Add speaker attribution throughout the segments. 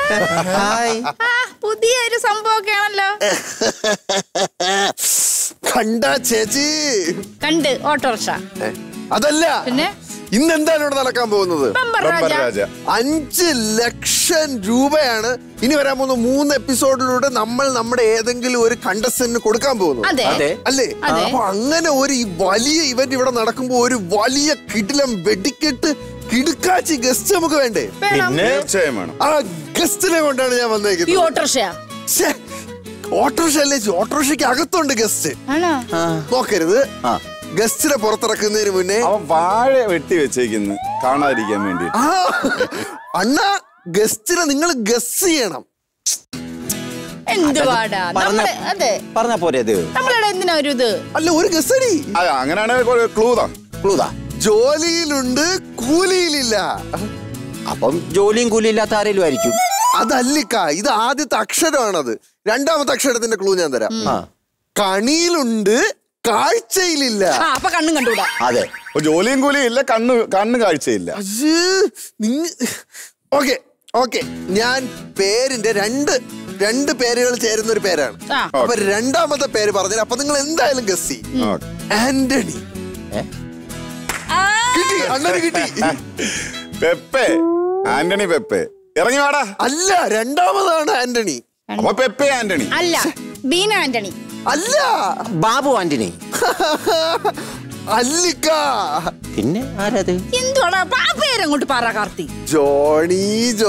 Speaker 1: പുതിയൊരു സംഭവമൊക്കെയാണല്ലോ.
Speaker 2: കണ്ടാ ചേച്ചി?
Speaker 1: കണ്ട്. ഓട്ടോറിക്ഷ
Speaker 2: അതല്ല,
Speaker 1: പിന്നെ
Speaker 2: ഇന്നെന്താണ് ഇവിടെ നടക്കാൻ പോകുന്നത്?
Speaker 3: 5
Speaker 2: ലക്ഷം രൂപയാണ് ഇനി വരാൻ പോകുന്ന 3 എപ്പിസോഡിലൂടെ നമ്മൾ നമ്മുടെ ഏതെങ്കിലും ഒരു കണ്ടസ്റ്റന്റിന് കൊടുക്കാൻ പോകുന്നു, അല്ലേ? അപ്പൊ അങ്ങനെ ഒരു വലിയ ഇവന്റ് ഇവിടെ നടക്കുമ്പോ ഒരു വലിയ കിടിലം വെടിക്കെട്ട് കിടുക്കാച്ചി ഗസ്റ്റ് നമുക്ക് വേണ്ടേ?
Speaker 3: തീർച്ചയായും വേണം.
Speaker 2: ആ ഗസ്റ്റിനെ കൊണ്ടാണ് ഞാൻ വന്നേക്കുന്നത്. ഓട്ടോറിക്ഷ അല്ലേ? ഓട്ടോറിക്ഷയ്ക്ക് അകത്തുണ്ട് ഗസ്റ്റ്. നോക്കരുത്, ഗസ്റ്റിനെ പുറത്തിറക്കുന്നതിന് മുന്നേ
Speaker 3: വാഴ വെട്ടി വെച്ചേക്കുന്നു കാണാതിരിക്കാൻ വേണ്ടി.
Speaker 2: അണ്ണാ, ഗസ്റ്റിനെ നിങ്ങൾ ഗസ് ചെയ്യണം.
Speaker 4: പറഞ്ഞ പോരെ
Speaker 1: എന്തിനാ ഒരു ഇത്?
Speaker 2: അല്ല, ഒരു ഗസ് അടി.
Speaker 3: അങ്ങനെയാണെങ്കിൽ ക്ലൂതാ.
Speaker 2: ജോലിയിലുണ്ട്, കൂലിയിലില്ല.
Speaker 4: അപ്പം ജോലിയും കൂലിയും ഇല്ലാത്ത ആരെങ്കിലും ആയിരിക്കും.
Speaker 2: അതല്ലിക്ക, ഇത് ആദ്യത്തെ അക്ഷരമാണത്. രണ്ടാമത്തെ അക്ഷരത്തിന്റെ ക്ലൂ ഞാൻ തരാം. കണിയിലുണ്ട്, കാഴ്ചയിലില്ല.
Speaker 1: അപ്പൊ കണ്ണും കണ്ടൂടാ.
Speaker 4: അതെ,
Speaker 3: ജോലിയും കൂലിയും ഇല്ല, കണ്ണ് കാഴ്ചയില്ല.
Speaker 2: ഓക്കെ, ഞാൻ പേരിന്റെ രണ്ട് പേരുകൾ ചേരുന്ന ഒരു പേരാണ്. അപ്പൊ രണ്ടാമത്തെ പേര് പറഞ്ഞാൽ അപ്പൊ നിങ്ങൾ എന്തായാലും ഗസ് ചെയ്യും. ആന്റണി. കിട്ടി, അണ്ണന് കിട്ടി.
Speaker 3: പെപ്പെ, ആന്റണി പെപ്പെ. ഇറങ്ങി വാടാ.
Speaker 2: അല്ല, രണ്ടാമതാണ് ആന്റണി.
Speaker 3: അപ്പൊ പെപ്പെ ആന്റണി
Speaker 1: അല്ല, ബീന ആന്റണി
Speaker 2: അല്ല,
Speaker 4: ബാബു ആന്റണി
Speaker 2: അല്ലിക്ക.
Speaker 4: പിന്നെ ആരത്?
Speaker 1: എന്തുവാടാ പേരങ്ങോട്ട് പറ കാർത്തി.
Speaker 2: ജോണി.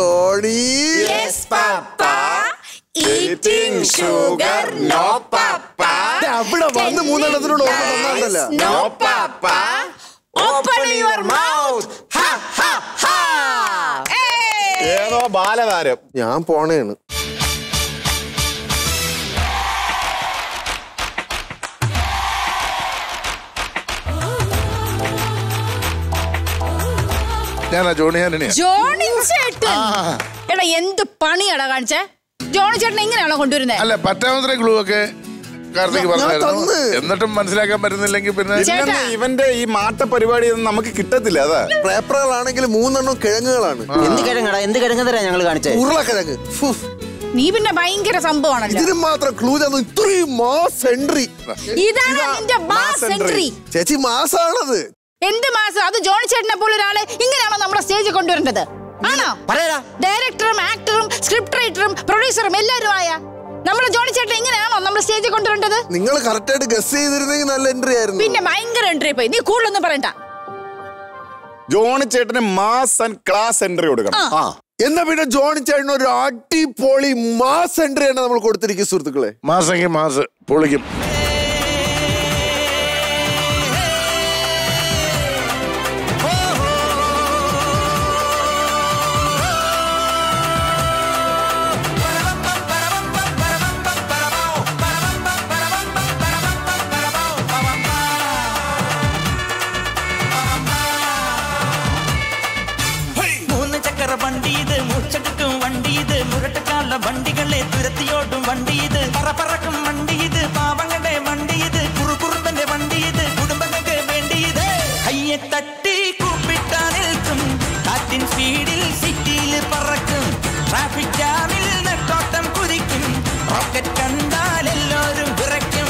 Speaker 2: അവിടെ വന്ന് 3 എണ്ണത്തിനോട് ഓർമ്മ.
Speaker 3: ഏതോ ബാലതാരം.
Speaker 2: ഞാൻ പോണേണ്.
Speaker 1: ജോണി ചേട്ടൻ എടാ, എന്ത് പണിയാടാ കാണിച്ചേ? ജോണി ചേട്ടൻ എങ്ങനെയാണോ കൊണ്ടുവരുന്നത്?
Speaker 5: അല്ല, പറ്റാവുന്ന ക്ലൂ ഒക്കെ കാർത്തിക് പറഞ്ഞായിരുന്നു. എന്നിട്ടും മനസ്സിലാക്കാൻ പറ്റുന്നില്ലെങ്കിൽ പിന്നെ
Speaker 3: ഇവന്റെ ഈ മാട്ട പരിപാടി നമുക്ക് കിട്ടത്തില്ല. അതാ,
Speaker 2: പേപ്പറുകളാണെങ്കിൽ 3 എണ്ണം കിഴങ്ങുകളാണ്.
Speaker 4: എന്ത് കിഴങ്ങടാ? എന്ത് കിഴങ്ങ് തരാ ഞങ്ങൾ കാണിച്ചത്?
Speaker 2: ഉരുളക്കിഴങ്ങ്.
Speaker 1: നീ പിന്നെ ഭയങ്കര സംഭവമാണല്ലോ.
Speaker 2: ഇതിന് മാത്രം ക്ലൂ തന്നു. ഇത്രയും മാസ് എൻട്രി.
Speaker 1: ഇതാണ് നിന്റെ മാസ് എൻട്രി.
Speaker 2: ചേച്ചി, മാസാണത്.
Speaker 1: എന്ത് മാസം? അത് ജോണി ചേട്ടനെ പോലെ ഒരാളെ ഇങ്ങനെയാണോ നമ്മുടെ സ്റ്റേജിൽ കൊണ്ടുവരേണ്ടത്? ആണോ? ഡയറക്ടറും ആക്ടറും സ്ക്രിപ്റ്റ് റൈറ്ററും പ്രൊഡ്യൂസറും എല്ലാവരും ആയ നമ്മുടെ ജോണി ചേട്ടൻ ഇങ്ങനെയാണോ നമ്മുടെ സ്റ്റേജിൽ കൊണ്ടുവരേണ്ടത്?
Speaker 2: നിങ്ങൾ കറക്റ്റ് ആയിട്ട് ഗസ് ചെയ്തിരുന്നെങ്കിൽ നല്ല എൻട്രി ആയിരുന്നു.
Speaker 1: പിന്നെ ഭയങ്കര എൻട്രി പോയി. നീ കൂടുതലൊന്നും പറയണ്ട.
Speaker 3: ജോണി ചേട്ടന് മാസ് ആൻഡ് ക്ലാസ് എൻട്രി കൊടുക്കണം.
Speaker 2: എന്നാ പിന്നെ ജോണി ചേട്ടന് ഒരു അടിപൊളി മാസ് എൻട്രി ആണ് നമ്മൾ കൊടുത്തിരിക്കും സുഹൃത്തുക്കളെ.
Speaker 5: മാസെങ്കിൽ മാസ് പൊളിക്കും.
Speaker 6: വണ്ടികളെ തുരത്തിയോട്ടും വണ്ടി ഇത്, പറക്കും വണ്ടി ഇത്, പാവങ്ങളുടെ വണ്ടി ഇത്, കുറുകുറുമ്പന്റെ വണ്ടി ഇത്, കുടുംബങ്ങൾക്ക് വേണ്ടി ഇത്. കയ്യെ തട്ടി കൂപ്പിട്ടാ നിൽക്കും, കാറ്റിൻ സ്പീഡിൽ സിറ്റിയിൽ പറക്കും, ട്രാഫിക് ജാമിൽ നെട്ടോട്ടം കുതിക്കും, റോക്കറ്റ് കണ്ടാൽ എല്ലാവരും വിറയ്ക്കും.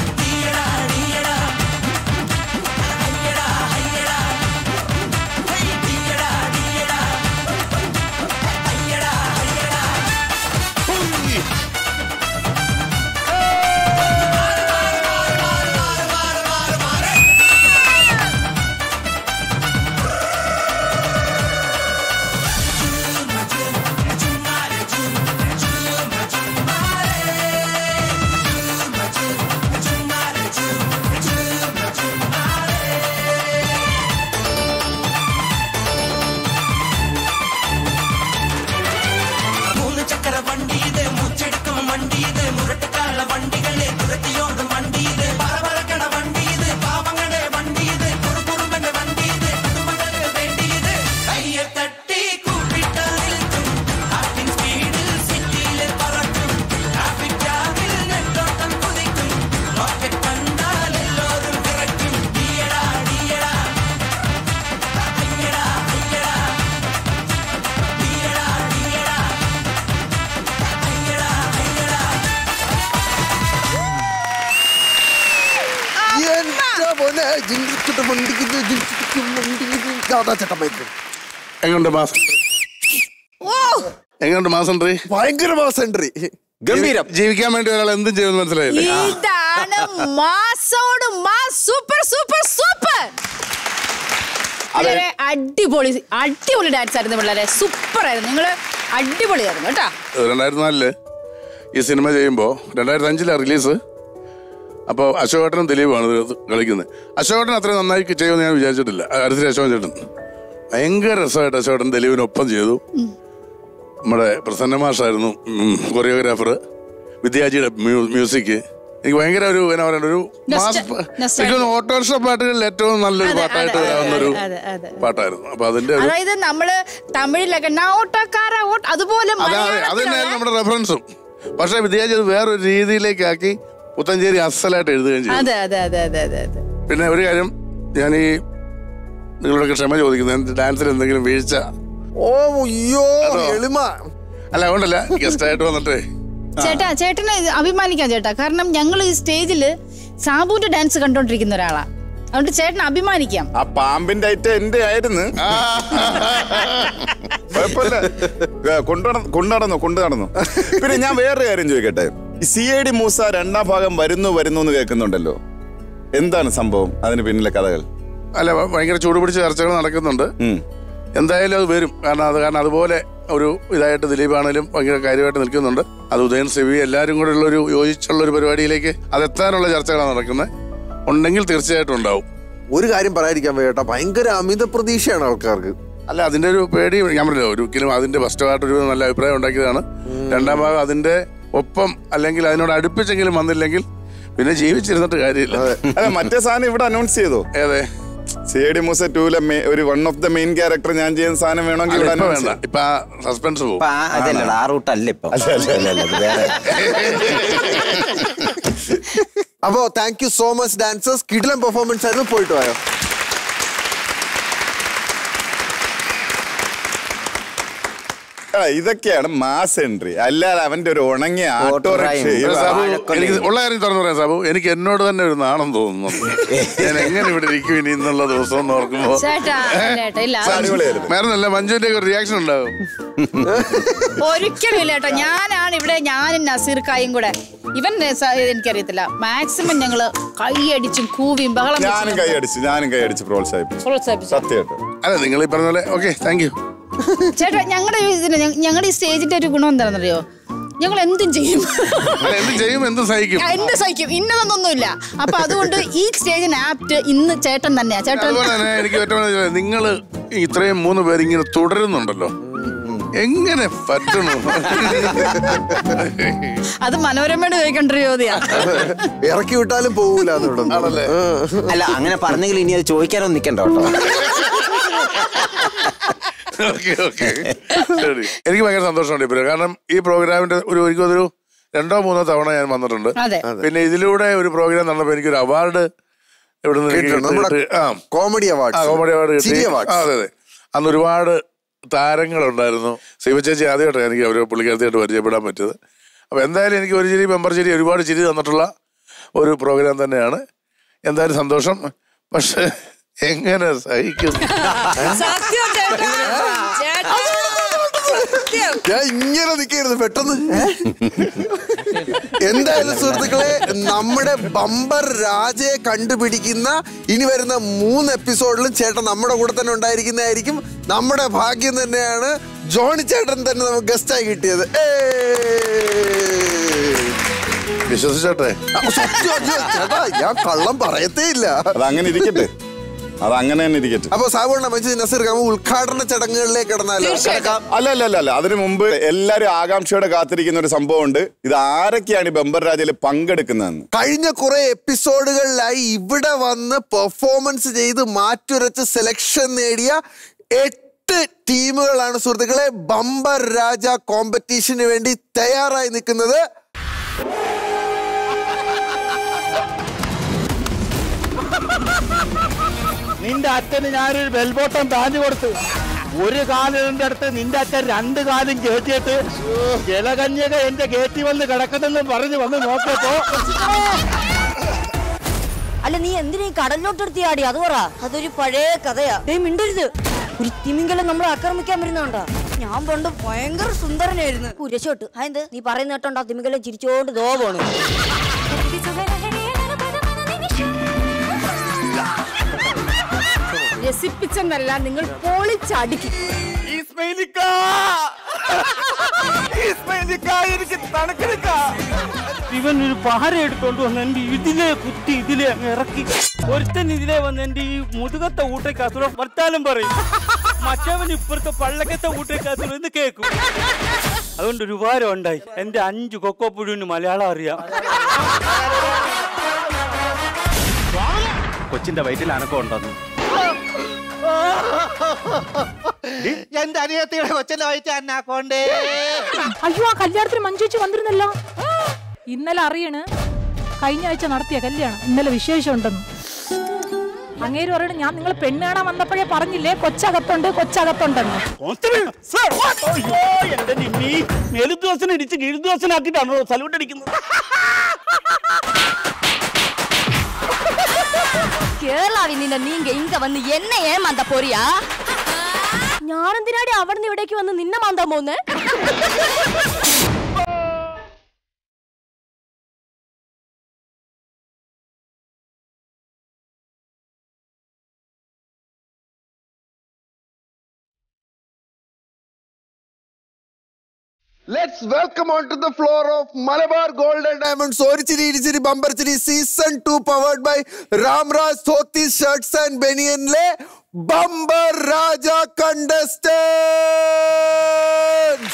Speaker 5: എങ്ങോട്ട് മാസം എങ്ങോട്ട് മാസം എൻട്രി?
Speaker 2: ഭയങ്കര മാസം എൻട്രി,
Speaker 4: ഗംഭീരം.
Speaker 5: ജീവിക്കാൻ വേണ്ടി ഒരാൾ എന്തും ചെയ്യുമെന്ന് മനസ്സിലായില്ലേ?
Speaker 1: ഇതാണ് മാസോട് മാസ്. Super super super. അടിപൊളി അടിപൊളി ഡാൻസ് ആയിരുന്നു പിള്ളേരെ. സൂപ്പർ ആയിരുന്നു, നിങ്ങള് അടിപൊളിയായിരുന്നു കേട്ടോ.
Speaker 5: 2004 ഈ സിനിമ ചെയ്യുമ്പോൾ 2005 റിലീസ്. അപ്പോൾ അശോകേട്ടനും ദിലീപാണ് കളിക്കുന്നത്. അശോകേട്ടൻ അത്ര നന്നായി ചെയ്യുമെന്ന് ഞാൻ വിചാരിച്ചിട്ടില്ല. അടുത്ത അശോകൻ ചേട്ടൻ ഭയങ്കര രസമായിട്ട് അശോകേട്ടൻ ദിലീപിനൊപ്പം ചെയ്തു. നമ്മുടെ പ്രസന്ന മാഷായിരുന്നു കൊറിയോഗ്രാഫർ. വിദ്യാജിയുടെ മ്യൂസിക് എനിക്ക് ഭയങ്കര ഒരു എന്നാ പറയുക ഒരു ഓട്ടോറിക്ഷ പാട്ടുകളിൽ ഏറ്റവും നല്ലൊരു പാട്ടായിട്ട് വരാവുന്ന ഒരു പാട്ടായിരുന്നു. അപ്പൊ അതിന്റെ
Speaker 1: അതായത് നമ്മള് തമിഴിലൊക്കെ അതുപോലെ
Speaker 5: അതന്നെയായിരുന്നു നമ്മുടെ റെഫറൻസും. പക്ഷെ വിദ്യാജി അത് വേറൊരു രീതിയിലേക്കാക്കി പുത്തഞ്ചേരി അസലായിട്ട് എഴുതുകയും ചെയ്തു. പിന്നെ ഒരു കാര്യം ഞാൻ ഈ നിങ്ങളോടൊക്കെ ക്ഷമ ചോദിക്കുന്നത്, ഡാൻസിൽ എന്തെങ്കിലും വീഴ്ച അല്ല അതുകൊണ്ടല്ല, ഗസ്റ്റ് ആയിട്ട് വന്നിട്ടേ.
Speaker 1: ചേട്ടനെ അഭിമാനിക്കാം ചേട്ടാ. കാരണം ഞങ്ങൾ ഈ സ്റ്റേജില് സാബുവിന്റെ ഡാൻസ് കണ്ടോണ്ടിരിക്കുന്ന ഒരാളാ. അതുകൊണ്ട് ചേട്ടനെ അഭിമാനിക്കാം.
Speaker 3: ആ പാമ്പിന്റെ ഐറ്റം എന്റെ ആയിരുന്നു. കൊണ്ടുനടന്നു. പിന്നെ ഞാൻ വേറൊരു കാര്യം ചോദിക്കട്ടെ, ഈ CID മൂസ 2ാം ഭാഗം വരുന്നു എന്ന് കേൾക്കുന്നുണ്ടല്ലോ, എന്താണ് സംഭവം? അതിന് പിന്നിലെ കഥകൾ?
Speaker 5: അല്ല, ഭയങ്കര ചൂടുപിടിച്ച ചർച്ചകൾ നടക്കുന്നുണ്ട്. എന്തായാലും അത് വരും. കാരണം അതുപോലെ ഒരു ഇതായിട്ട് ദിലീപാണേലും ഭയങ്കര കാര്യമായിട്ട് നിൽക്കുന്നുണ്ട്. അത് ഉദയൻ സെവി എല്ലാവരും കൂടെ ഉള്ളൊരു യോജിച്ചുള്ള ഒരു പരിപാടിയിലേക്ക് അതെത്താനുള്ള ചർച്ചകളാണ് നടക്കുന്നത്. ഉണ്ടെങ്കിൽ തീർച്ചയായിട്ടും ഉണ്ടാവും.
Speaker 2: ഒരു കാര്യം പറയാതിരിക്കാൻ വേണ്ട, ഭയങ്കര അമിത പ്രതീക്ഷയാണ് ആൾക്കാർക്ക്.
Speaker 5: അല്ല, അതിന്റെ ഒരു പേടി ഞാൻ പറഞ്ഞല്ലോ, ഒരിക്കലും അതിന്റെ ഫസ്റ്റായിട്ടൊരു നല്ല അഭിപ്രായം ഉണ്ടാക്കിയതാണ്. 2ാം ഭാഗം അതിന്റെ ഒപ്പം അല്ലെങ്കിൽ അതിനോട് അടുപ്പിച്ചെങ്കിലും വന്നില്ലെങ്കിൽ പിന്നെ ജീവിച്ചിരുന്നിട്ട് കാര്യമില്ല.
Speaker 3: അല്ല, മറ്റേ സാധനം ഇവിടെ അനൗൺസ് ചെയ്തോ?
Speaker 5: ഏതെ?
Speaker 3: CID മൂസ 2 ഒരു one of the main character ഞാൻ ചെയ്യുന്ന സാധനം വേണമെങ്കിൽ
Speaker 5: വേണ്ട, ഇപ്പൊ സസ്പെൻസ് പോകും.
Speaker 2: അപ്പോ thank you so much dancers. കിടിലൻ പെർഫോമൻസ് ആയിരുന്നു. പോയിട്ട് വരാം.
Speaker 3: ഇതൊക്കെയാണ് മാസ് എൻട്രി, അല്ലാതെ അവന്റെ ഒരു ഉണങ്ങിയ ഓട്ടോറിക്ഷ.
Speaker 5: എനിക്ക് ഉള്ള കാര്യം തുറന്നു പറയാം സാബു, എനിക്ക് എന്നോട് തന്നെ ഒരു നാണം തോന്നുന്നു. ഞാൻ എങ്ങനെ ഇവിടെ ഇരിക്കും ഇനി എന്നുള്ള ദിവസം എന്ന് ഓർക്കുമ്പോ. വേറൊന്നല്ല, മഞ്ജുവിന്റെ ഒരു റിയാക്ഷൻ ഉണ്ടാവും.
Speaker 1: ഒരിക്കലും ഇല്ല കേട്ടോ. ഞാനാണ് ഇവിടെ, ഞാനും നസീർക്കായും കൂടെ, ഇവൻ എനിക്കറിയത്തില്ല, മാക്സിമം ഞങ്ങള് കൈയടിച്ചും കൂവിയും ബഹളം.
Speaker 3: ഞാനും കൈയടിച്ച് പ്രോത്സാഹിപ്പിച്ചു സത്യമായിട്ട്.
Speaker 5: അല്ല, നിങ്ങൾ ഈ പറഞ്ഞ പോലെ ഓക്കെ, താങ്ക് യു
Speaker 1: ചേട്ടാ. ഞങ്ങളുടെ ഈ സ്റ്റേജിന്റെ ഒരു ഗുണം എന്താണെന്നറിയോ, ഞങ്ങൾ എന്തും ചെയ്യും,
Speaker 5: എന്തും
Speaker 1: സഹിക്കും, ഇന്നതൊന്നുമില്ല. അപ്പൊ അതുകൊണ്ട് ഈ സ്റ്റേജിന് ആപ്റ്റ് ഇന്ന് ചേട്ടൻ തന്നെയാ. ചേട്ടൻ
Speaker 5: എനിക്ക് നിങ്ങൾ ഇത്രയും 3 പേര് ഇങ്ങനെ തുടരുന്നുണ്ടല്ലോ, എങ്ങനെ പറ്റണു?
Speaker 1: അത് മനോരമയോട് ചോദിക്കേണ്ട ഒരു ചോദ്യാ.
Speaker 2: ഇറക്കി വിട്ടാലും പോകൂല.
Speaker 4: അല്ല, അങ്ങനെ പറഞ്ഞെങ്കിൽ ഇനി അത് ചോദിക്കാനൊന്നും നിൽക്കണ്ട കേട്ടോ.
Speaker 5: എനിക്ക് ഭയങ്കര സന്തോഷമുണ്ട് ഇപ്പോൾ. കാരണം ഈ പ്രോഗ്രാമിന്റെ ഒരു 2 or 3 തവണ ഞാൻ വന്നിട്ടുണ്ട്. പിന്നെ ഇതിലൂടെ ഒരു പ്രോഗ്രാം നടന്നപ്പോ എനിക്കൊരു അവാർഡ്
Speaker 2: കോമഡി
Speaker 5: അവാർഡ് കിട്ടി. അതെ, അന്ന് ഒരുപാട് താരങ്ങളുണ്ടായിരുന്നു. ശിവ ചേച്ചി ആദ്യമായിട്ടാണ് എനിക്ക് അവരെ പുള്ളിക്കാരത്തിയായിട്ട് പരിചയപ്പെടാൻ പറ്റിയത്. അപ്പൊ എന്തായാലും എനിക്ക് ഒരു ചിരി മെമ്പർ ചിരി ഒരുപാട് ചിരി തന്നിട്ടുള്ള ഒരു പ്രോഗ്രാം തന്നെയാണ്. എന്തായാലും സന്തോഷം. പക്ഷെ എങ്ങനെ സഹിക്കും?
Speaker 2: ഞാൻ ഇങ്ങനെ നിൽക്കായിരുന്നു പെട്ടെന്ന്. എന്തായാലും സുഹൃത്തുക്കളെ, നമ്മുടെ ബമ്പർ രാജയെ കണ്ടുപിടിക്കുന്ന ഇനി വരുന്ന 3 എപ്പിസോഡിലും ചേട്ടൻ നമ്മുടെ കൂടെ തന്നെ ഉണ്ടായിരിക്കുന്നതായിരിക്കും. നമ്മുടെ ഭാഗ്യം തന്നെയാണ് ജോണി ചേട്ടൻ തന്നെ നമുക്ക് ഗസ്റ്റായി കിട്ടിയത്.
Speaker 5: വിശ്വസിച്ചോട്ടെ
Speaker 2: ചേട്ടാ, ഞാൻ കള്ളം പറയത്തേ ഇല്ല.
Speaker 3: അതങ്ങനെ ഇരിക്കട്ടെ, അതങ്ങനെ തന്നെ ഇരിക്കട്ടെ.
Speaker 2: അപ്പൊ സാബുണ്ണ നസീർ ഉദ്ഘാടന ചടങ്ങുകളിലേക്ക് കടന്നാലോ?
Speaker 3: അല്ല, അതിനു മുമ്പ് എല്ലാരും ആകാംക്ഷയോടെ കാത്തിരിക്കുന്ന ഒരു സംഭവമുണ്ട്. ഇത് ആരൊക്കെയാണ് ഈ ബമ്പർ രാജയിൽ പങ്കെടുക്കുന്നതെന്ന്.
Speaker 2: കഴിഞ്ഞ കുറെ എപ്പിസോഡുകളിലായി ഇവിടെ വന്ന് പെർഫോമൻസ് ചെയ്ത് മാറ്റുരച്ച് സെലക്ഷൻ നേടിയ 8 ടീമുകളാണ് സുഹൃത്തുക്കളെ ബമ്പർ രാജ കോമ്പറ്റീഷന് വേണ്ടി തയ്യാറായി നിൽക്കുന്നത്.
Speaker 7: നിന്റെ അച്ഛന് ഞാനൊരു ബെൽബോട്ടം പാഞ്ഞു കൊടുത്തു. ഒരു കാലിന്റെ അടുത്ത് നിന്റെ അച്ഛൻ 2 കാലും കയറ്റിയിട്ട് ജലകന്യക എന്റെ ഗേറ്റിൽ വന്ന് കിടക്കുന്നെന്ന് പറഞ്ഞ് വന്ന് നോക്കിയപ്പോ
Speaker 8: അല്ല നീ എന്തിനാ ഈ കടലിലോട്ടെടുത്തി ആടി? അത് പറ. അതൊരു പഴയ കഥയാ. മിണ്ടരുത്. ഒരു തിമിംഗലം നമ്മളെ ആക്രമിക്കാൻ വരുന്നുണ്ടാ. ഞാൻ പണ്ട് ഭയങ്കര സുന്ദരനായിരുന്നു. കുരശോട്ട് അതെന്ത് നീ പറയുന്ന കേട്ടോണ്ടാ? തിമിംഗലം ചിരിച്ചോണ്ട് ദോ പോണു.
Speaker 1: രസിപ്പിച്ചെന്നല്ല, നിങ്ങൾ പൊളിച്ചടിക്കും.
Speaker 7: ഇവൻ ഒരു പാര എടുത്തോണ്ട് വന്ന് എന്റെ ഇതിലെ കുത്തി ഇതിലെ അങ്ങ് ഇറക്കി. ഒരുത്തൻ ഇതിലെ വന്ന് എന്റെ ഈ മുതുകത്തെ ഊട്ടേക്കകത്തൂടെ വർത്താനം പറയും. മറ്റവൻ ഇപ്പുറത്തെ പള്ളക്കത്തെ ഊട്ടേക്കകത്തൂടെ എന്ന് കേൾക്കും. അതുകൊണ്ടൊരു ഉപകാരം ഉണ്ടായി. എന്റെ 5 കൊക്കോപ്പുഴുവിന് മലയാളം അറിയാം. കൊച്ചിന്റെ വയറ്റിൽ അനക്കം ഉണ്ടെന്ന്.
Speaker 9: എന്റെ അനിയത്തിയുടെ കൊച്ചിന്റെ വയറ്റിൽ അനക്കോണ്ടേ.
Speaker 10: അയ്യോ, ആ കല്യാണത്തിന് മഞ്ജുച്ചി വന്നിരുന്നല്ലോ. ഇന്നലെ അറിയണ് കഴിഞ്ഞ ആഴ്ച നടത്തിയ കല്യാണം ഇന്നലെ വിശേഷം ഉണ്ടെന്ന്. അങ്ങേര് പറയണ ഞാൻ നിങ്ങൾ പെണ്ണ് കാണാൻ വന്നപ്പോഴേ പറഞ്ഞില്ലേ കൊച്ചകത്തുണ്ടെന്ന്.
Speaker 7: എന്റെ നിമ്മി മേലുദ്വാസന ഇടിച്ച് കീഴുദ്വാസനാക്കിട്ടാണോ സല്യൂട്ട് അടിക്കുന്നത്?
Speaker 8: കേരളാവിൽ നിന്ന് നീങ്ക ഇങ്ക വന്ന് എന്നെ ഏമാന്താ പോറിയാ? ഞാനെന്തിനാടി അവിടുന്ന് ഇവിടേക്ക് വന്ന് നിന്നെ മാന്താൻ പോന്നേ?
Speaker 2: Let's welcome onto the floor of Malabar Gold and Diamonds Orichiri Idichiri Bumper Chiri Season 2 powered by Ramraj Dhoti Shirts and Baniyan Le Bumper Raja contestants.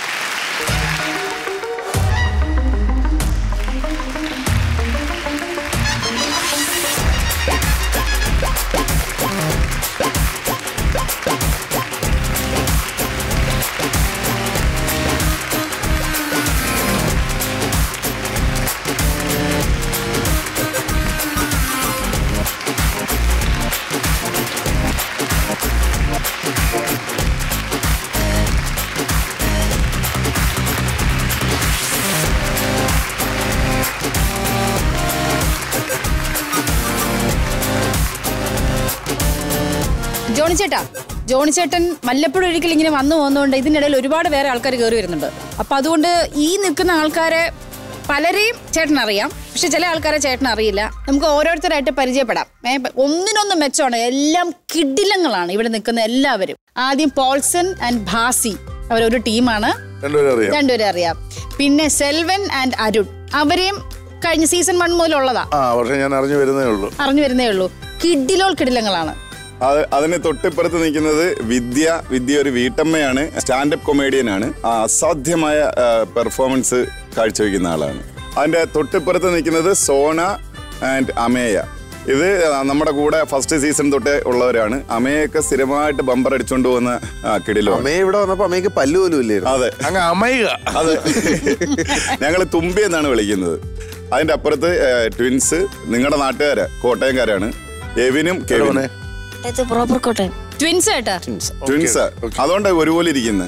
Speaker 1: Johnny ചേട്ടൻ വല്ലപ്പോഴും ഒരിക്കലും ഇങ്ങനെ വന്നു പോകുന്നതുകൊണ്ട് ഇതിനിടയിൽ ഒരുപാട് വേറെ ആൾക്കാർ കയറി വരുന്നുണ്ട്. അപ്പൊ അതുകൊണ്ട് ഈ നിൽക്കുന്ന ആൾക്കാരെ പലരെയും ചേട്ടൻ അറിയാം, പക്ഷെ ചില ആൾക്കാരെ ചേട്ടൻ അറിയില്ല. നമുക്ക് ഓരോരുത്തരായിട്ട് പരിചയപ്പെടാം. ഒന്നിനൊന്നും മെച്ചമാണ്, എല്ലാം കിടിലങ്ങളാണ് ഇവിടെ നിൽക്കുന്ന എല്ലാവരും. ആദ്യം പോൾസൺ ആൻഡ് ഭാസി, അവരൊരു ടീമാണ്, രണ്ടുപേരെ അറിയാം. പിന്നെ സെൽവൻ ആൻഡ് അരുൺ, അവരെയും കഴിഞ്ഞ സീസൺ 1 മുതലുള്ളതാ.
Speaker 5: അറിഞ്ഞു
Speaker 2: വരുന്നേ ഉള്ളൂ.
Speaker 1: കിടിലങ്ങളാണ്.
Speaker 3: അതിന് തൊട്ടിപ്പുറത്ത് നിൽക്കുന്നത് വിദ്യ ഒരു വീട്ടമ്മയാണ്, സ്റ്റാൻഡപ്പ് കൊമേഡിയനാണ്, അസാധ്യമായ പെർഫോമൻസ് കാഴ്ചവെക്കുന്ന ആളാണ്. അതിന്റെ തൊട്ടിപ്പുറത്ത് നിൽക്കുന്നത് സോന ആൻഡ് അമേയ. ഇത് നമ്മുടെ കൂടെ ഫസ്റ്റ് സീസൺ തൊട്ടേ ഉള്ളവരാണ്. അമയൊക്കെ സ്ഥിരമായിട്ട് ബമ്പർ അടിച്ചോണ്ട് പോകുന്ന കിടിലോ.
Speaker 2: അമയ ഇവിടെ വന്നപ്പോ അമയ്ക്ക് പല്ലു പോലും ഇല്ലായിരുന്നു.
Speaker 3: അതെ, അതെ. ഞങ്ങള് തുമ്പി എന്നാണ് വിളിക്കുന്നത്. അതിന്റെ അപ്പുറത്ത് ട്വിൻസ്, നിങ്ങളുടെ നാട്ടുകാര് കോട്ടയംകാരാണ്, എവിനും കെവിനും.
Speaker 1: ട്വിൻസ്
Speaker 3: അതുകൊണ്ട് ഒരുപോലെ ഇരിക്കുന്നത്.